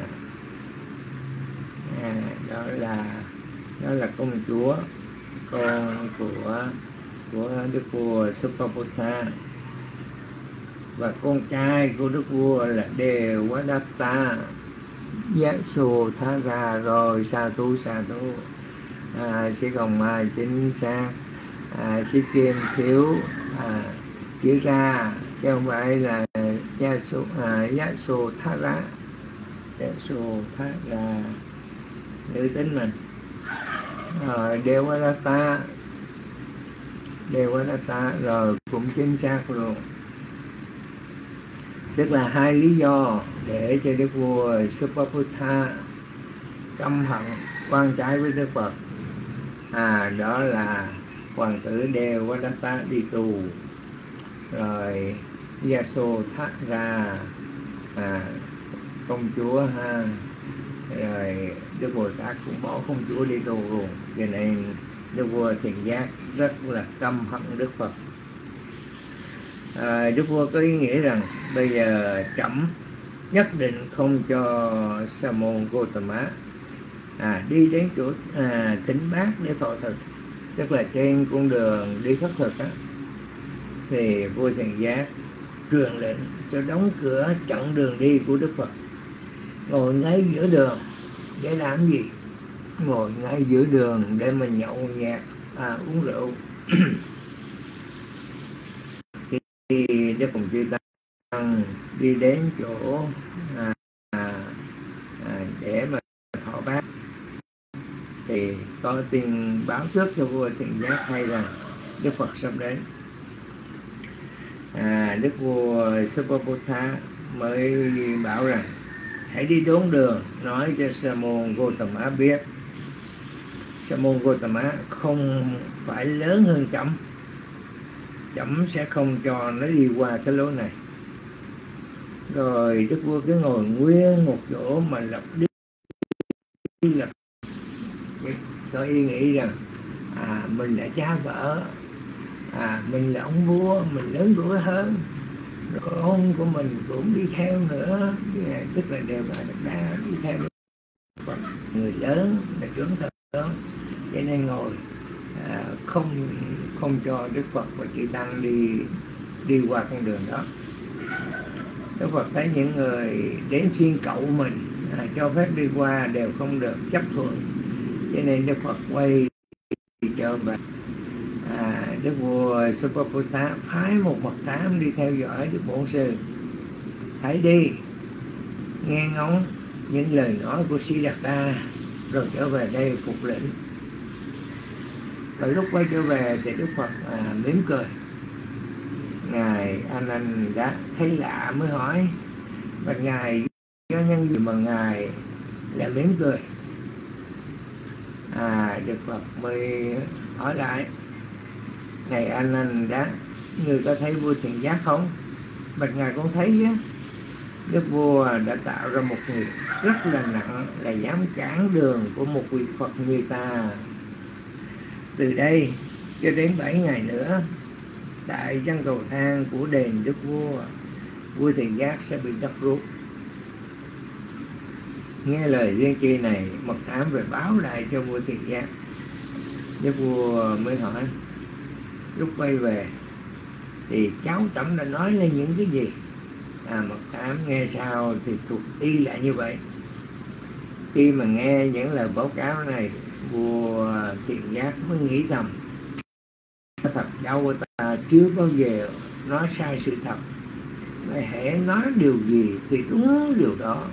Đó là công chúa, con của Đức Vua Subhaputta. Và con trai của Đức Vua là Devadatta. Yasodhara rồi, sa tu. Sĩ Hồng Mai chính xác. Sĩ Kim thiếu chữ ra, chứ không phải là Yasodhara. Yasodhara nữ tính mình. Devadatta rồi cũng chính xác luôn. Tức là hai lý do để cho Đức vua Supaputta căm hận quan trái với Đức Phật. Đó là hoàng tử Devadatta đi tù, rồi Yasodhara công chúa rồi Đức Bồ Tát cũng bỏ công chúa đi tù luôn. Cho nên Đức vua Thiện Giác rất là căm hận Đức Phật. Đức vua có ý nghĩa rằng bây giờ trẫm nhất định không cho Sa môn Gotama đi đến chỗ Thỉnh Bát để thọ thực, tức là trên con đường đi khất thực á, thì vua Thiện Giác truyền lệnh cho đóng cửa chặn đường đi của Đức Phật. Ngồi ngay giữa đường để làm gì? Ngồi ngay giữa đường để mà nhậu nhẹt, uống rượu. Khi Đức Phật Chư Tăng đi đến chỗ để mà thọ bát thì có tin báo trước cho vua Thiện Giác hay rằng Đức Phật sắp đến. Đức vua Supaputta mới bảo rằng hãy đi đốn đường, nói cho Sa môn Gotama biết Sa môn Gotama không phải lớn hơn trẫm sẽ không cho nó đi qua cái lối này. Rồi Đức vua cứ ngồi nguyên một chỗ mà lập đi lập, có ý nghĩ rằng mình đã cha vợ, mình là ông vua, mình lớn tuổi hơn, con của mình cũng đi theo nữa, tức là đều đã đi theo người lớn là trưởng thượng, cho nên ngồi không cho Đức Phật và Chư Tăng đi qua con đường đó. Đức Phật thấy những người đến xin cậu mình cho phép đi qua đều không được chấp thuận, cho nên Đức Phật quay trở về. Đức vua Supaputta phái một mật thám đi theo dõi Đức Bổn Sư. Hãy đi nghe ngóng những lời nói của Siddhartha rồi trở về đây phục lệnh. Rồi lúc quay trở về thì Đức Phật mỉm cười. Ngài Ananda thấy lạ mới hỏi: bạch Ngài, do nhân gì mà Ngài lại mỉm cười? Đức Phật mới hỏi lại: Ngài Ananda, người có thấy vua Thiện Giác không? Bạch Ngài cũng thấy chứ. Đức vua đã tạo ra một nghiệp rất là nặng, là dám cản đường của một vị Phật như ta. Từ đây cho đến 7 ngày nữa, tại chân cầu thang của đền Đức vua Thiện Giác sẽ bị đất rút. Nghe lời tiên tri này, mật thám về báo lại cho vua Thiện Giác. Đức vua mới hỏi: lúc quay về thì cháu trẫm đã nói lên những cái gì? Mật thám nghe sao thì thuộc y lại như vậy. Khi mà nghe những lời báo cáo này, vua Thiện Giác mới nghĩ thầm: thật cháu của ta chưa bao giờ nói sai sự thật, mà hễ nói điều gì thì đúng điều đó.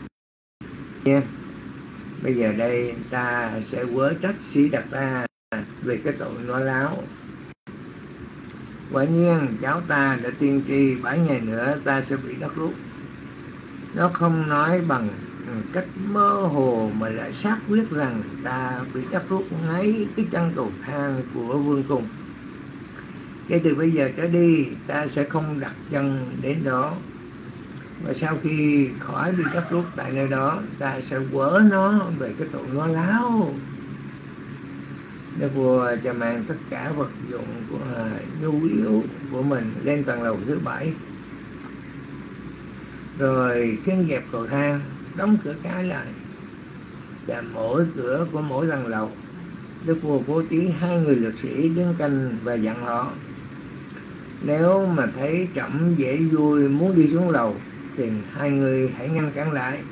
Bây giờ đây ta sẽ quở trách Siddhartha về cái tội nói láo. Quả nhiên cháu ta đã tiên tri 7 ngày nữa ta sẽ bị đất rút. Nó không nói bằng cách mơ hồ mà lại xác quyết rằng ta bị đất rút ngay cái chân cầu thang của vương cung. Kể từ bây giờ trở đi ta sẽ không đặt chân đến đó. Và sau khi khỏi bị đất rút tại nơi đó, ta sẽ quở nó về cái tội nói láo. Đức vua cho mang tất cả vật dụng của nhu yếu của mình lên tầng lầu thứ 7, rồi khiêng dẹp cầu thang, đóng cửa cái lại. Và mỗi cửa của mỗi tầng lầu, Đức vua bố trí 2 người lực sĩ đứng canh và dặn họ: nếu mà thấy trẫm dễ vui muốn đi xuống lầu thì 2 người hãy ngăn cản lại.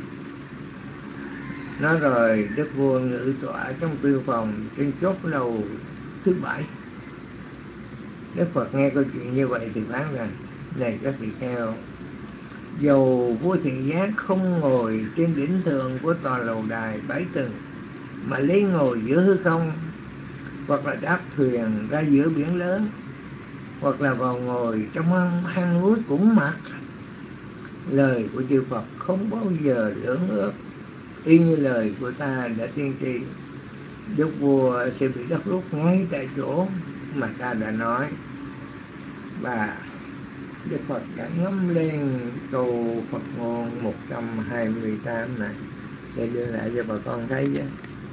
Nói rồi Đức vua ngự tọa trong tư phòng trên chót lầu thứ 7. Đức Phật nghe câu chuyện như vậy thì phán rằng: này các vị kheo, dầu vua Thiện Giác không ngồi trên đỉnh thượng của tòa lầu đài 7 tầng, mà lấy ngồi giữa hư không, hoặc là đáp thuyền ra giữa biển lớn, hoặc là vào ngồi trong hang núi cũng mặc, lời của chư Phật không bao giờ lưỡng ước, y như lời của ta đã tiên tri. Đức vua sẽ bị đất rút ngay tại chỗ mà ta đã nói. Và Đức Phật đã ngâm lên câu Phật ngôn 128 này để đưa lại cho bà con thấy chứ.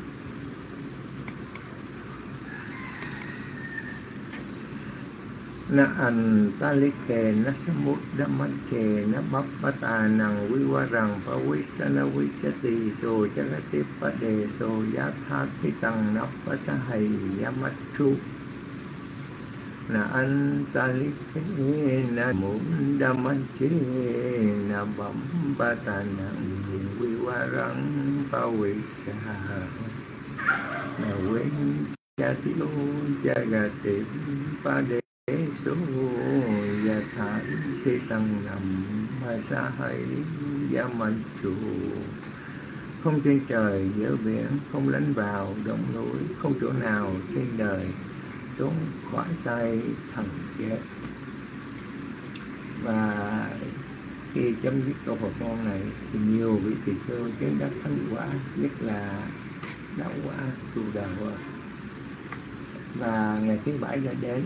Na antalike na samudamache na bappata nang vivarang pavisanavicati so jagati pade so yathapitang napasahai yamatru. Na antalike na mudamache na bappata nang vivarang pavisanavicati na vichati so jagati pade số và thải khi tầng nằm mà xa hay gia mạnh trụ. Không trên trời giữa biển, không lánh vào động núi, không chỗ nào trên đời trốn khỏi tay thần chết. Và khi chấm dứt câu Phật ngôn này thì nhiều vị tỳ khưu chứng đắc thánh quả, nhất là đạo quả tu đà hoa. Và ngày thứ 7 đã đến,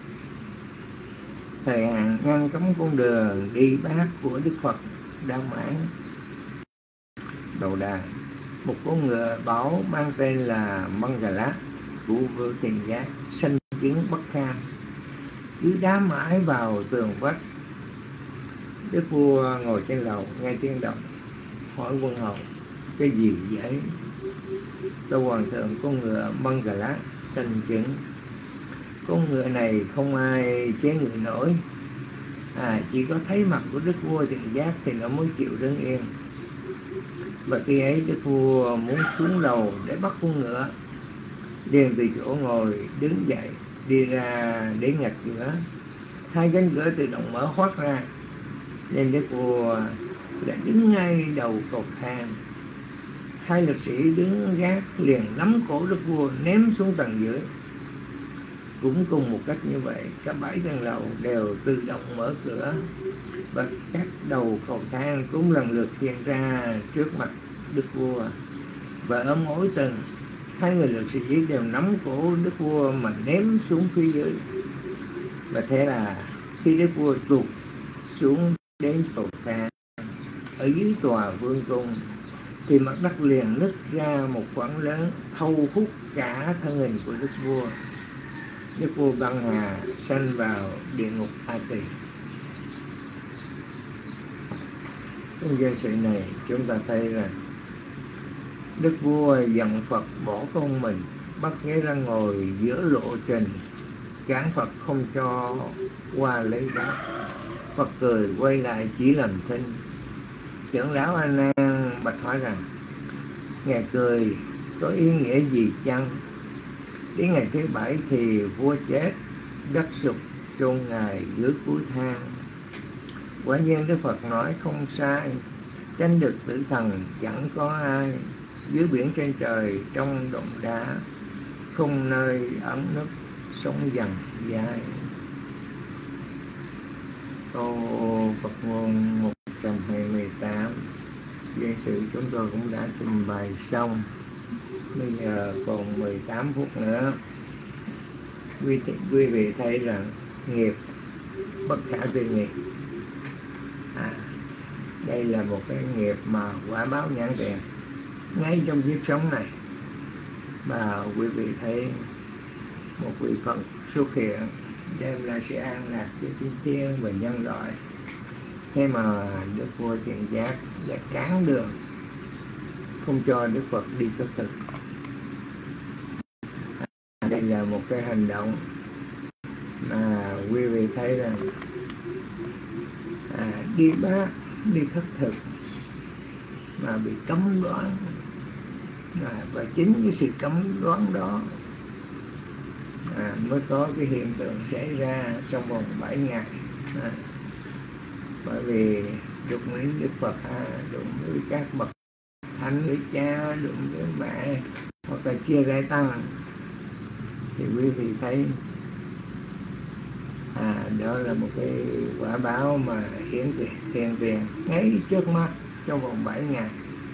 thời hạn ngăn cấm con đường đi bát của Đức Phật đã mãn. Đầu đà, một con ngựa bảo mang tên là Mangala của vua Tiền Giác sanh chứng bất kham, cứ đá mãi vào tường vách. Đức vua ngồi trên lầu nghe tiếng động, hỏi quân hầu cái gì vậy? Tâu hoàng thượng, con ngựa Mangala sanh chứng. Con ngựa này không ai chế ngự nổi, chỉ có thấy mặt của Đức vua Tiền Giác thì nó mới chịu đứng yên. Và khi ấy Đức vua muốn xuống lầu để bắt con ngựa, liền từ chỗ ngồi đứng dậy đi ra đến ngạch cửa. Hai cánh cửa tự động mở hoắt ra, nên Đức vua đã đứng ngay đầu cầu thang. Hai lực sĩ đứng gác liền nắm cổ Đức vua ném xuống tầng dưới. Cũng cùng một cách như vậy, cả 7 tầng lầu đều tự động mở cửa, và các đầu cầu thang cũng lần lượt hiện ra trước mặt Đức vua. Và ở mỗi tầng, hai người lực sĩ đều nắm cổ Đức vua mà ném xuống phía dưới. Và thế là khi Đức vua tụt xuống đến cầu thang ở dưới tòa vương cung, thì mặt đất liền nứt ra một khoảng lớn, thâu hút cả thân hình của Đức vua. Đức vua băng hà sanh vào địa ngục A Tỳ. Trong giai sự này chúng ta thấy rằng Đức vua giận Phật bỏ con mình, bắt ghế ra ngồi giữa lộ trình, cản Phật không cho qua lấy đó. Phật cười quay lại chỉ làm thinh. Trưởng lão A Nan bạch hỏi rằng: ngài cười có ý nghĩa gì chăng? Đến ngày thứ 7 thì vua chết, đất sụp chôn ngài dưới cuối thang. Quả nhiên Đức Phật nói không sai, tránh được tử thần chẳng có ai. Dưới biển trên trời trong động đá, không nơi ẩn nấp sống dần dài. Câu Phật ngôn 128 Giai sự chúng tôi cũng đã trình bày xong. Bây giờ còn 18 phút nữa. Quý vị thấy rằng nghiệp bất khả tư nghị. Đây là một cái nghiệp mà quả báo nhãn tiền ngay trong kiếp sống này. Và quý vị thấy một vị Phật xuất hiện đem lại sự an lạc cho chư thiên và nhân loại. Thế mà Đức vua Tiền Giác đã cản đường, không cho Đức Phật đi khất thực. Đây là một cái hành động mà quý vị thấy rằng đi bát, đi khất thực mà bị cấm đoán, và chính cái sự cấm đoán đó mới có cái hiện tượng xảy ra trong vòng 7 ngày. Bởi vì đụng đến Đức Phật, đụng với các bậc thánh, với cha, đụng với mẹ, hoặc là chia rẽ tăng, thì quý vị thấy Đó là một cái quả báo mà hiện tiền ngay trước mắt trong vòng 7 ngày.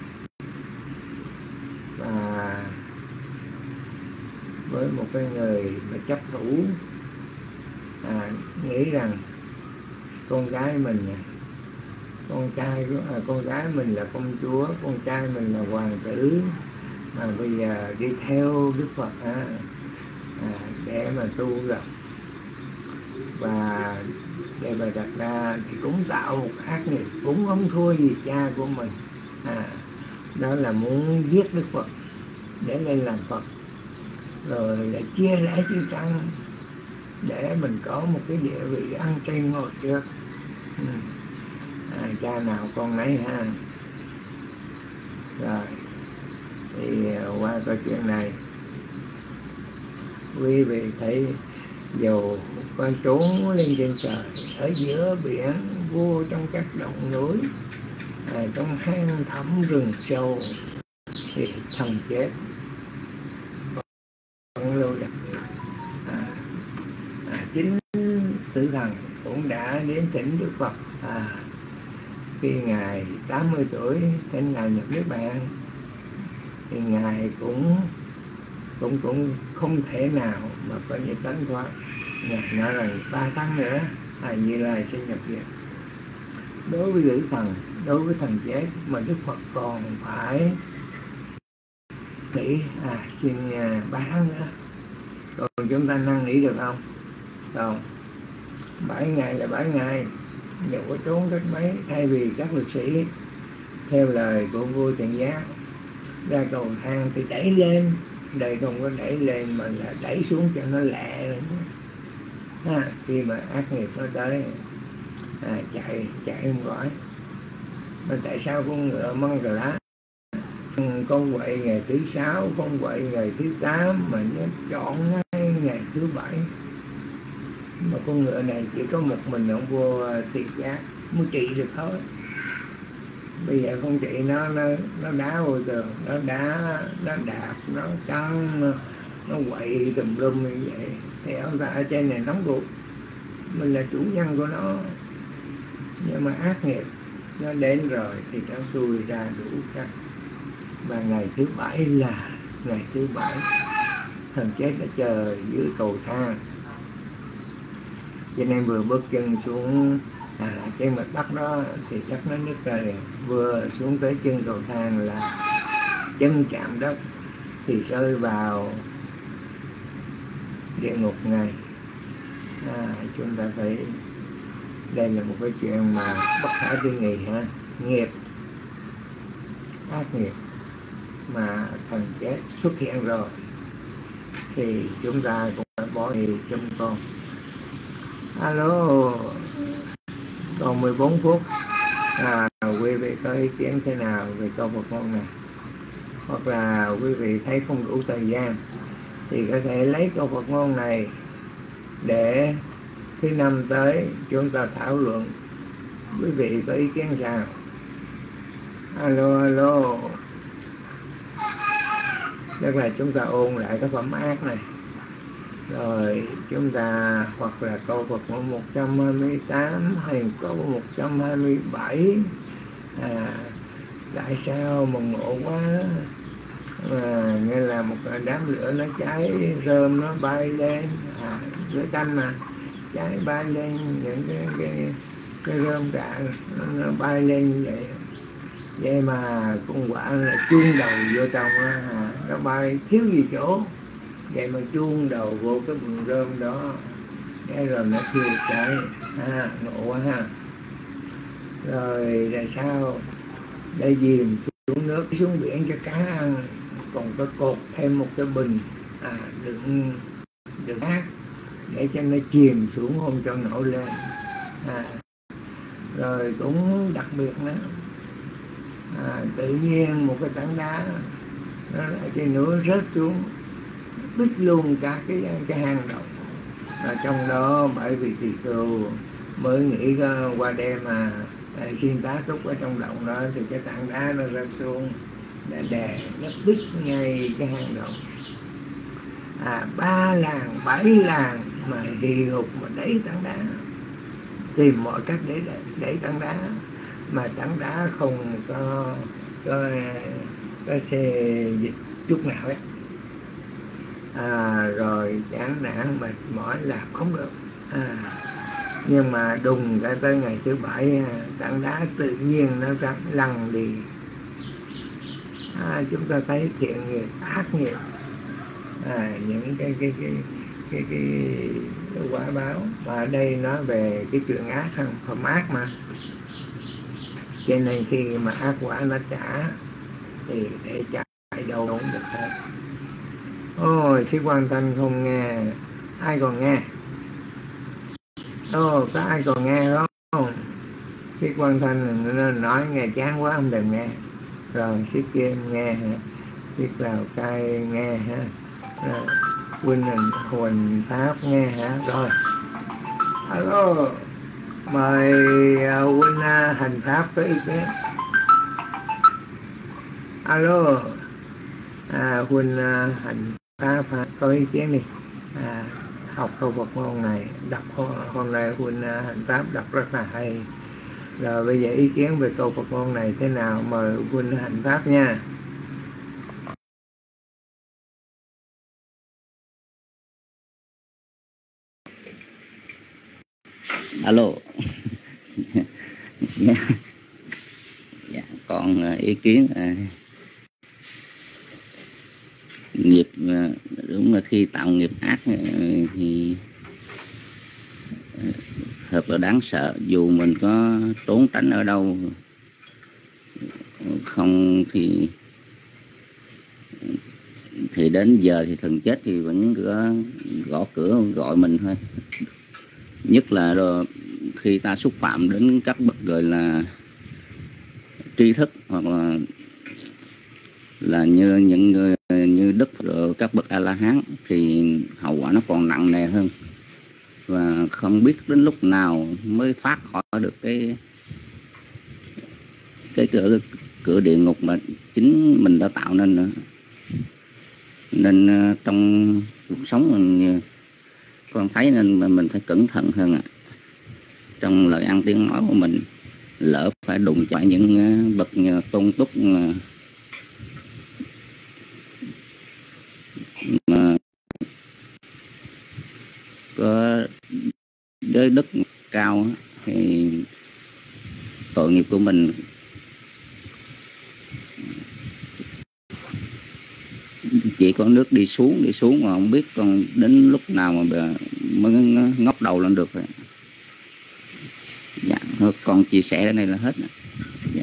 Và với một cái người mà chấp thủ nghĩ rằng con gái mình con gái mình là công chúa, con trai mình là hoàng tử, mà bây giờ đi theo Đức Phật để mà tu gặp, và để mà đặt ra thì cũng tạo một ác nghiệp, cũng không thua gì cha của mình. Đó là muốn giết Đức Phật để lên làm Phật, rồi lại chia rẽ chư tăng để mình có một cái địa vị ăn trên ngồi trước. Cha nào con nấy ha. Rồi thì qua câu chuyện này, quý vị thấy dầu con trốn lên trên trời, ở giữa biển, vô trong các động núi, trong hang thẳm rừng sâu, thì thần chết vẫn lưu đặt. Chính tử thần cũng đã đến thỉnh Đức Phật khi ngài 80 tuổi thỉnh ngài nhập Niết Bàn, thì ngài cũng không thể nào mà có những tánh thoát. Ngài nói rằng 3 tháng nữa Như Lai sẽ nhập viện. Đối với tử thần, đối với thần chết mà Đức Phật còn phải nghĩ xin 3 tháng nữa. Còn chúng ta năn nỉ được không? Không. 7 ngày là 7 ngày, nếu có trốn cách mấy. Thay vì các lực sĩ theo lời của vua Trần Giác ra cầu thang thì đẩy lên, đây không có đẩy lên mà là đẩy xuống cho nó lẹ lên. Khi mà ác nghiệp nó tới, chạy không khỏi. Mà tại sao con ngựa măng cà lá con quậy ngày thứ 6, con quậy ngày thứ 8 mà nó chọn ngay ngày thứ 7? Mà con ngựa này chỉ có một mình ông vua Tỳ Giác mới trị được thôi. Bây giờ không trị nó đá vô tường, nó đạp, nó căng, nó quậy tùm lum như vậy. Thì ông ta ở trên này nóng ruột, mình là chủ nhân của nó. Nhưng mà ác nghiệp nó đến rồi thì nó xui ra đủ cách. Và ngày thứ 7 là ngày thứ 7, thần chết đã chờ dưới cầu thang. Cho nên vừa bước chân xuống trên mặt đất đó thì chắc nó nứt ra liền. Vừa xuống tới chân cầu thang là chân chạm đất thì rơi vào địa ngục ngay. Chúng ta thấy đây là một cái chuyện mà bất khả tư nghị ha. Nghiệp, ác nghiệp mà thần chết xuất hiện rồi thì chúng ta cũng phải bỏ đi trong con. Alo, còn 14 phút. Quý vị có ý kiến thế nào về câu Phật ngôn này? Hoặc là quý vị thấy không đủ thời gian thì có thể lấy câu Phật ngôn này để thứ năm tới chúng ta thảo luận. Quý vị có ý kiến sao? Alo. Tức là chúng ta ôn lại cái phẩm ác này, rồi chúng ta hoặc là câu Phật ngôn 128 hay câu 127. Tại sao mà ngộ quá, nghe là một đám lửa nó cháy, rơm nó bay lên, lửa canh mà cháy bay lên, những cái rơm rạ nó bay lên như vậy. Vậy mà con quạ là chuông đầu vô trong nó bay thiếu gì chỗ, vậy mà chuông đầu vô cái vườn rơm đó, cái rồi nó thiêu cháy. Ngộ quá ha. Rồi là sao? Để dìm xuống nước, xuống biển cho cá ăn, còn có cột thêm một cái bình đựng ác để cho nó chìm xuống, không cho nổi lên. Rồi cũng đặc biệt nữa, tự nhiên một cái tảng đá nó ở trên núi rớt xuống, đứt luôn cả cái hang động. Trong đó bởi vì tỳ khưu mới nghĩ qua đêm mà xin tá túc ở trong động đó, thì cái tảng đá nó rớt xuống để đè nó đứt ngay cái hang động. 3 làng 7 làng mà địa ngục mà đẩy tảng đá, tìm mọi cách để đẩy tảng đá, mà tảng đá không có xe dịch chút nào ấy. Rồi chán nản mệt mỏi là không được. Nhưng mà đùng cái tới ngày thứ 7 tảng đá tự nhiên nó lăn đi. Chúng ta thấy thiện nghiệp, ác nghiệp, những cái quả báo. Mà ở đây nói về cái chuyện ác hơn, phẩm ác mà. Cho nên khi mà ác quả nó trả thì để chạy đâu cũng được hết. Ôi, Sĩ Quang Thanh không nghe, ai còn nghe? Có ai còn nghe không? Sĩ Quang Thanh nó nói nghe chán quá không thèm nghe. Rồi Sĩ Kim nghe hả? Sĩ Lào Cai nghe hả? Huynh Huỳnh Tháp nghe hả? Rồi alo, mời Huynh Hành Pháp có ý kiến. Alo, Huynh Hành Pháp có ý kiến đi. Học câu Phật ngôn này, đọc hôm nay Huynh Hành Pháp đọc rất là hay. Rồi bây giờ ý kiến về câu Phật ngôn này thế nào? Mời Huynh Hành Pháp nha. Alo. Dạ, còn ý kiến nghiệp, đúng là khi tạo nghiệp ác thì thật là đáng sợ. Dù mình có trốn tránh ở đâu không thì đến giờ thì thần chết thì vẫn gõ cửa gọi mình thôi. Nhất là khi ta xúc phạm đến các bậc gọi là tri thức, hoặc là như những người như Đức rồi các bậc A La Hán thì hậu quả nó còn nặng nề hơn, và không biết đến lúc nào mới thoát khỏi được cái cửa địa ngục mà chính mình đã tạo nên nữa. Nên trong cuộc sống mình con thấy nên mình phải cẩn thận hơn trong lời ăn tiếng nói của mình. Lỡ phải đụng chạm những bậc tôn túc mà có giới đức cao thì tội nghiệp của mình chỉ có nước đi xuống mà không biết còn đến lúc nào mà mới ngóc đầu lên được rồi. Dạ, con chia sẻ cái này là hết. Dạ.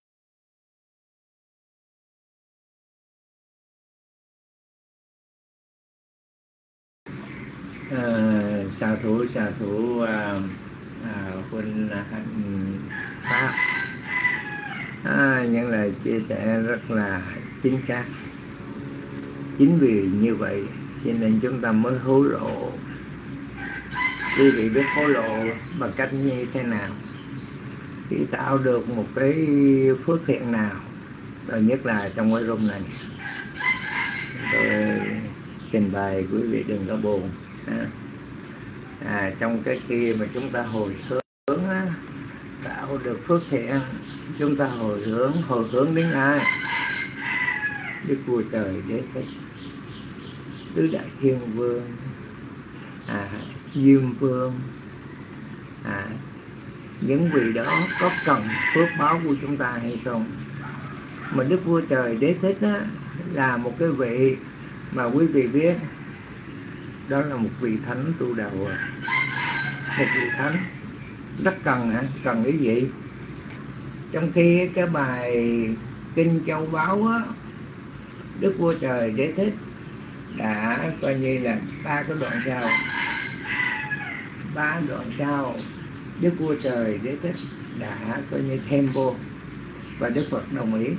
Xà thủ Huynh Hành Pháp, những lời chia sẻ rất là chính xác. Chính vì như vậy cho nên chúng ta mới hối lộ. Quý vị biết hối lộ bằng cách như thế nào? Khi tạo được một cái phước thiện nào, rồi nhất là trong cái room này tôi trình bày, quý vị đừng có buồn. Trong cái kia mà chúng ta hồi hướng tạo được phước thiện, chúng ta hồi hướng đến ai? Đức Vua Trời Đế Thích, Tứ Đại Thiên Vương, Diêm Vương, những vị đó có cần phước báo của chúng ta hay không? Mà Đức Vua Trời Đế Thích là một cái vị mà quý vị biết, đó là một vị thánh tu đạo, một vị thánh rất cần cần cái gì? Trong khi cái bài Kinh Châu Báu á, Đức Vua Trời Đế Thích đã coi như là ba đoạn sau Đức Vua Trời Đế Thích đã coi như thêm vô, và Đức Phật đồng ý.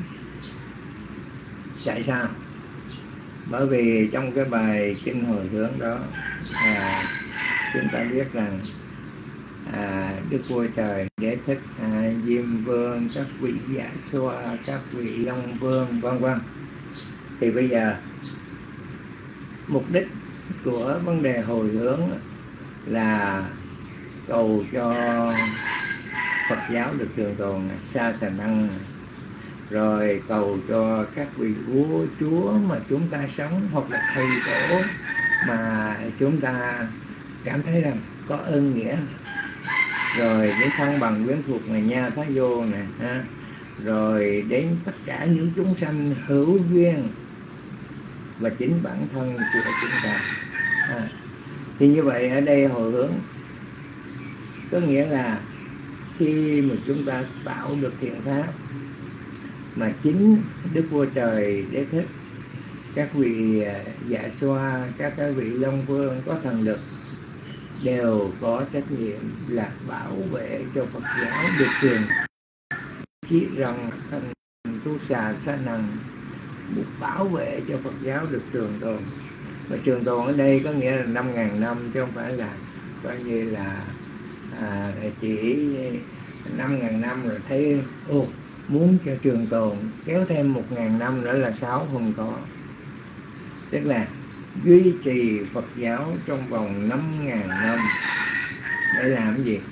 Tại sao? Bởi vì trong cái bài Kinh Hồi Hướng đó chúng ta biết rằng Đức Vua Trời Đế Thích, Diêm Vương, các vị Dạ Xoa, các vị Long Vương vân vân. Thì bây giờ mục đích của vấn đề hồi hướng là cầu cho Phật giáo được trường tồn, sa sà năng, rồi cầu cho các vị vua chúa mà chúng ta sống, hoặc là thầy tổ mà chúng ta cảm thấy rằng có ơn nghĩa, rồi đến thân bằng quyến thuộc này nha Thái Vô này ha, rồi đến tất cả những chúng sanh hữu duyên và chính bản thân của chúng ta. Thì như vậy ở đây hồi hướng có nghĩa là khi mà chúng ta tạo được thiện pháp mà chính Đức Vua Trời Đế Thích, các vị Dạ Xoa, các vị Long Vương có thần lực đều có trách nhiệm là bảo vệ cho Phật giáo được trường. Chỉ rằng thần tu xà sa năng bảo vệ cho Phật giáo được trường tồn. Và trường tồn ở đây có nghĩa là 5.000 năm, chứ không phải là coi như là chỉ 5.000 năm rồi thấy muốn cho trường tồn kéo thêm 1.000 năm nữa là 6, không có. Tức là duy trì Phật giáo trong vòng 5.000 năm để làm gì?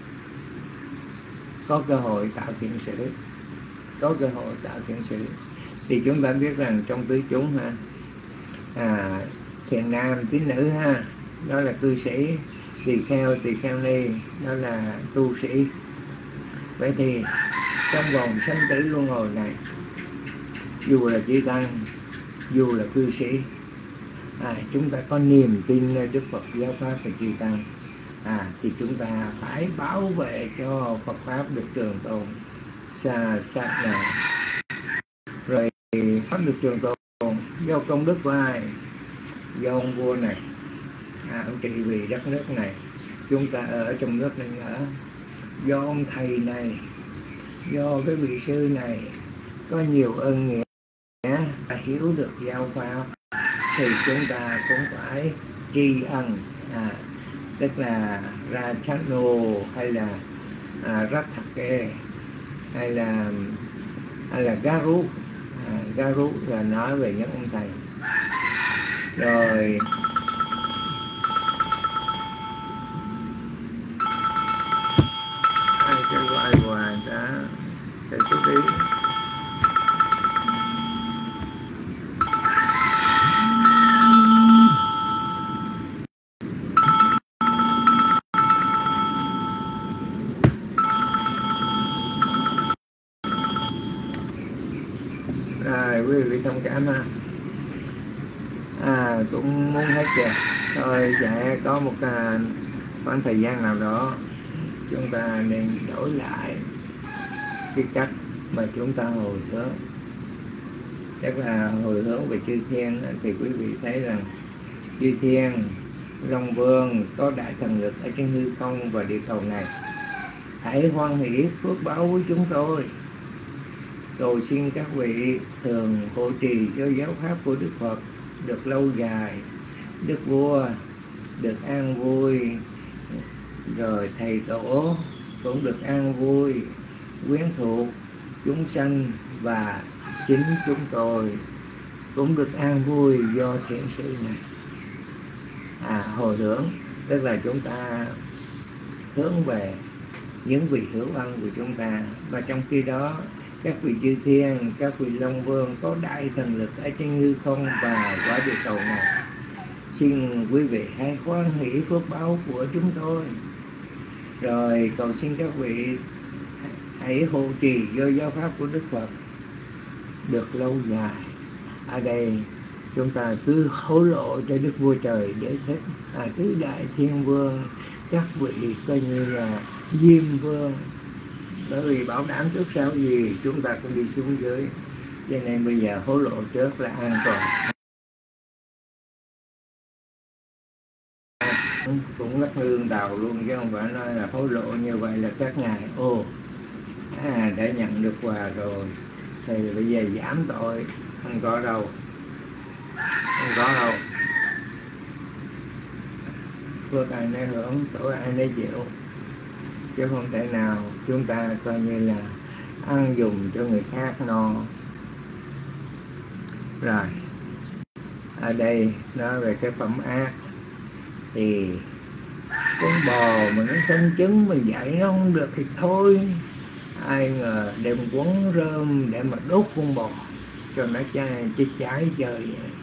Có cơ hội tạo thiện sự, có cơ hội tạo thiện sự. Thì chúng ta biết rằng trong tứ chúng ha, thiện nam tín nữ ha, đó là cư sĩ, tỳ kheo ni, đó là tu sĩ. Vậy thì trong vòng sanh tử luân hồi này, dù là chư tăng, dù là cư sĩ, chúng ta có niềm tin nơi Đức Phật giáo pháp và chư tăng, thì chúng ta phải bảo vệ cho Phật pháp được trường tồn, xa nào. Rồi pháp được trường tồn do công đức của ai? Do ông vua này, ông trị vì đất nước này, chúng ta ở trong nước này ở. Do ông thầy này, do cái vị sư này có nhiều ơn nghĩa, hiểu được giáo pháp, thì chúng ta cũng phải tri ân, tức là ra chát nô, hay là rát thạc kê, hay là garu. Garu là nói về những ông thầy. Rồi ai cho gọi hòa đã thầy chú ý. Quý vị thông cảm ha. Cũng muốn hết kìa. Thôi sẽ có một khoảng thời gian nào đó chúng ta nên đổi lại cái cách mà chúng ta hồi hướng. Tức là hồi hướng về chư thiên, thì quý vị thấy rằng chư thiên, Long Vương có đại thần lực ở trên hư không và địa cầu này, hãy hoan hỷ phước báo với chúng tôi. Cầu xin các vị thường hộ trì cho giáo pháp của Đức Phật được lâu dài, Đức Vua được an vui, rồi thầy tổ cũng được an vui, quyến thuộc chúng sanh và chính chúng tôi cũng được an vui do thiện sự này. Hồi hướng tức là chúng ta hướng về những vị hữu ân của chúng ta, và trong khi đó các vị chư thiên, các vị Long Vương có đại thần lực ở trên hư không và quả địa cầu này, xin quý vị hãy hoan hỷ phước báo của chúng tôi. Rồi cầu xin các vị hãy hộ trì do giáo pháp của Đức Phật được lâu dài. Ở đây chúng ta cứ hối lộ cho Đức Vua Trời Đế Thích, tứ đại thiên vương, các vị coi như là Diêm Vương, bởi vì bảo đảm trước sau gì chúng ta cũng đi xuống dưới, cho nên bây giờ hối lộ trước là an toàn. Cũng rất lương đầu luôn, chứ không phải nói là hối lộ như vậy là các ngài đã nhận được quà rồi thì bây giờ giảm tội. Không có đâu, không có đâu. Phước ai nấy hưởng, tội ai nấy chịu, chứ không thể nào chúng ta coi như là ăn dùng cho người khác no. Rồi ở đây nói về cái phẩm ác, thì con bò mà nó sinh trứng mình dạy nó không được thì thôi. Ai ngờ đem quấn rơm để mà đốt con bò cho nó chết cháy trời.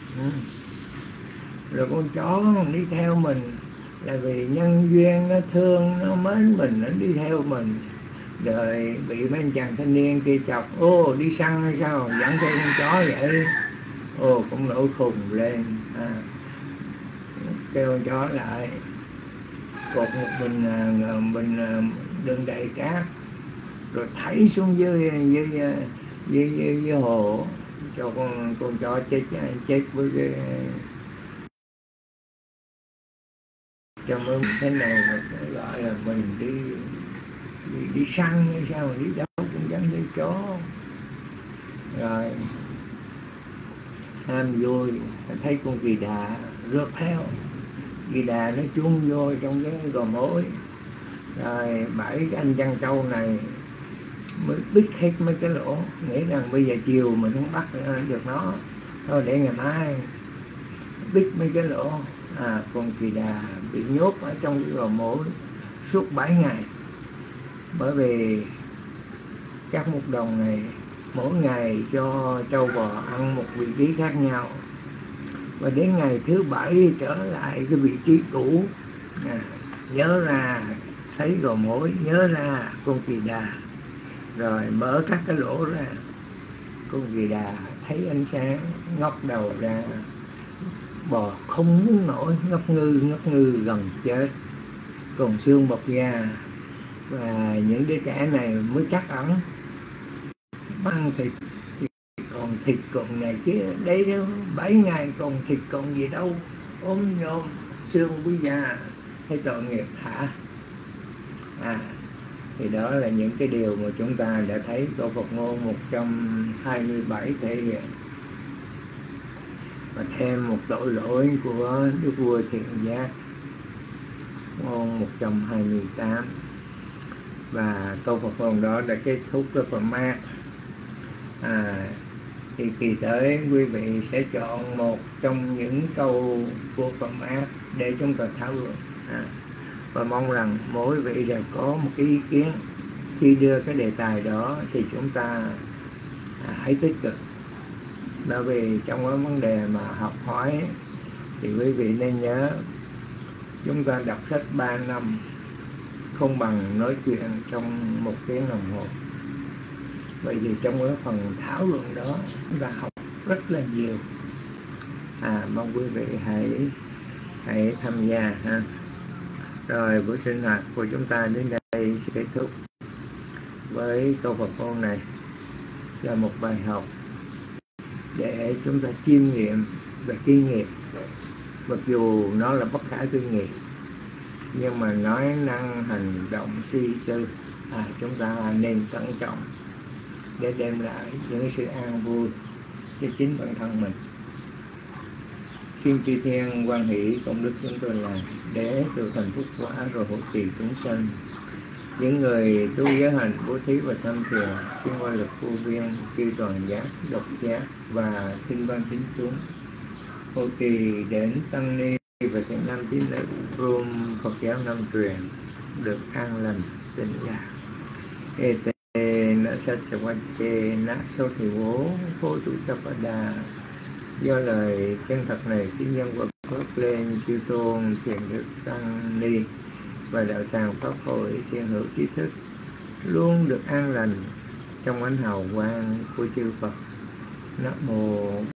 Rồi con chó đi theo mình là vì nhân duyên nó thương, nó mến mình, nó đi theo mình. Rồi bị mấy anh chàng thanh niên kia chọc, ô đi săn hay sao dẫn theo con chó vậy. Ô cũng nổi khùng lên, kêu con chó lại, cột một bình đựng đầy cát, rồi thảy xuống dưới hồ cho con chó chết với cái cho mới thế này mà gọi là mình đi săn hay sao mà đi đâu cũng dẫn theo chó. Rồi ham vui thấy con kỳ đà rượt theo, kỳ đà nó chung vô trong cái gò mối. Rồi 7 cái anh chăn trâu này mới bít hết mấy cái lỗ, nghĩ rằng bây giờ chiều mình không bắt được nó, thôi để ngày mai bít mấy cái lỗ. Con kỳ đà bị nhốt ở trong cái gò mối suốt 7 ngày. Bởi vì các mục đồng này mỗi ngày cho trâu bò ăn một vị trí khác nhau, và đến ngày thứ 7 trở lại cái vị trí cũ, nhớ ra thấy gò mối, nhớ ra con kỳ đà, rồi mở các cái lỗ ra. Con kỳ đà thấy ánh sáng ngóc đầu ra, bò không muốn nổi, ngất ngư gần chết, còn xương bọc da. Và những đứa trẻ này mới chắc ẩn ăn thịt thì còn thịt còn này chứ, đấy đó 7 ngày còn thịt còn gì đâu, ốm nhôm xương với da, thấy tội nghiệp hả. Thì đó là những cái điều mà chúng ta đã thấy câu Phật ngôn 127 thể hiện. Và thêm một tội lỗi của Đức Vua Thiện Giác, ngôn 128. Và câu Phật ngôn đó đã kết thúc cái phần mát. Thì kỳ tới quý vị sẽ chọn một trong những câu của phần mát để chúng ta thảo luận. Và mong rằng mỗi vị đều có một cái ý kiến khi đưa cái đề tài đó thì chúng ta hãy tích cực. Bởi vì trong cái vấn đề mà học hỏi thì quý vị nên nhớ, chúng ta đọc sách 3 năm không bằng nói chuyện trong 1 tiếng đồng hồ. Bởi vì trong cái phần thảo luận đó chúng ta học rất là nhiều. Mong quý vị hãy tham gia ha. Rồi buổi sinh hoạt của chúng ta đến đây sẽ kết thúc với câu Phật ngôn này, là một bài học để chúng ta chiêm nghiệm về kinh nghiệm. Mặc dù nó là bất khả tư nghị, nhưng mà nói năng hành động suy tư chúng ta nên cẩn trọng để đem lại những sự an vui cho chính bản thân mình. Xin chư thiên quan hỷ công đức chúng tôi làm để từ thành phúc quả rồi hộ trì chúng sanh. Những người tu giới hành bố thí và tham thiền xin qua lực vô viên chư toàn giác, độc giác và thiên văn tín chúng, hộ trì đến tăng ni và thiện nam tín nữ gồm Phật giáo Nam truyền được an lành tịnh lạc. Nã sát quan chê nã sâu thì bố phô tụ sắp đà. Do lời chân thật này tín nhân Phật phước lên chư tôn thiền đức tăng ni và đạo tràng pháp hội thiền hữu trí thức luôn được an lành trong ánh hào quang của chư Phật. Nam mô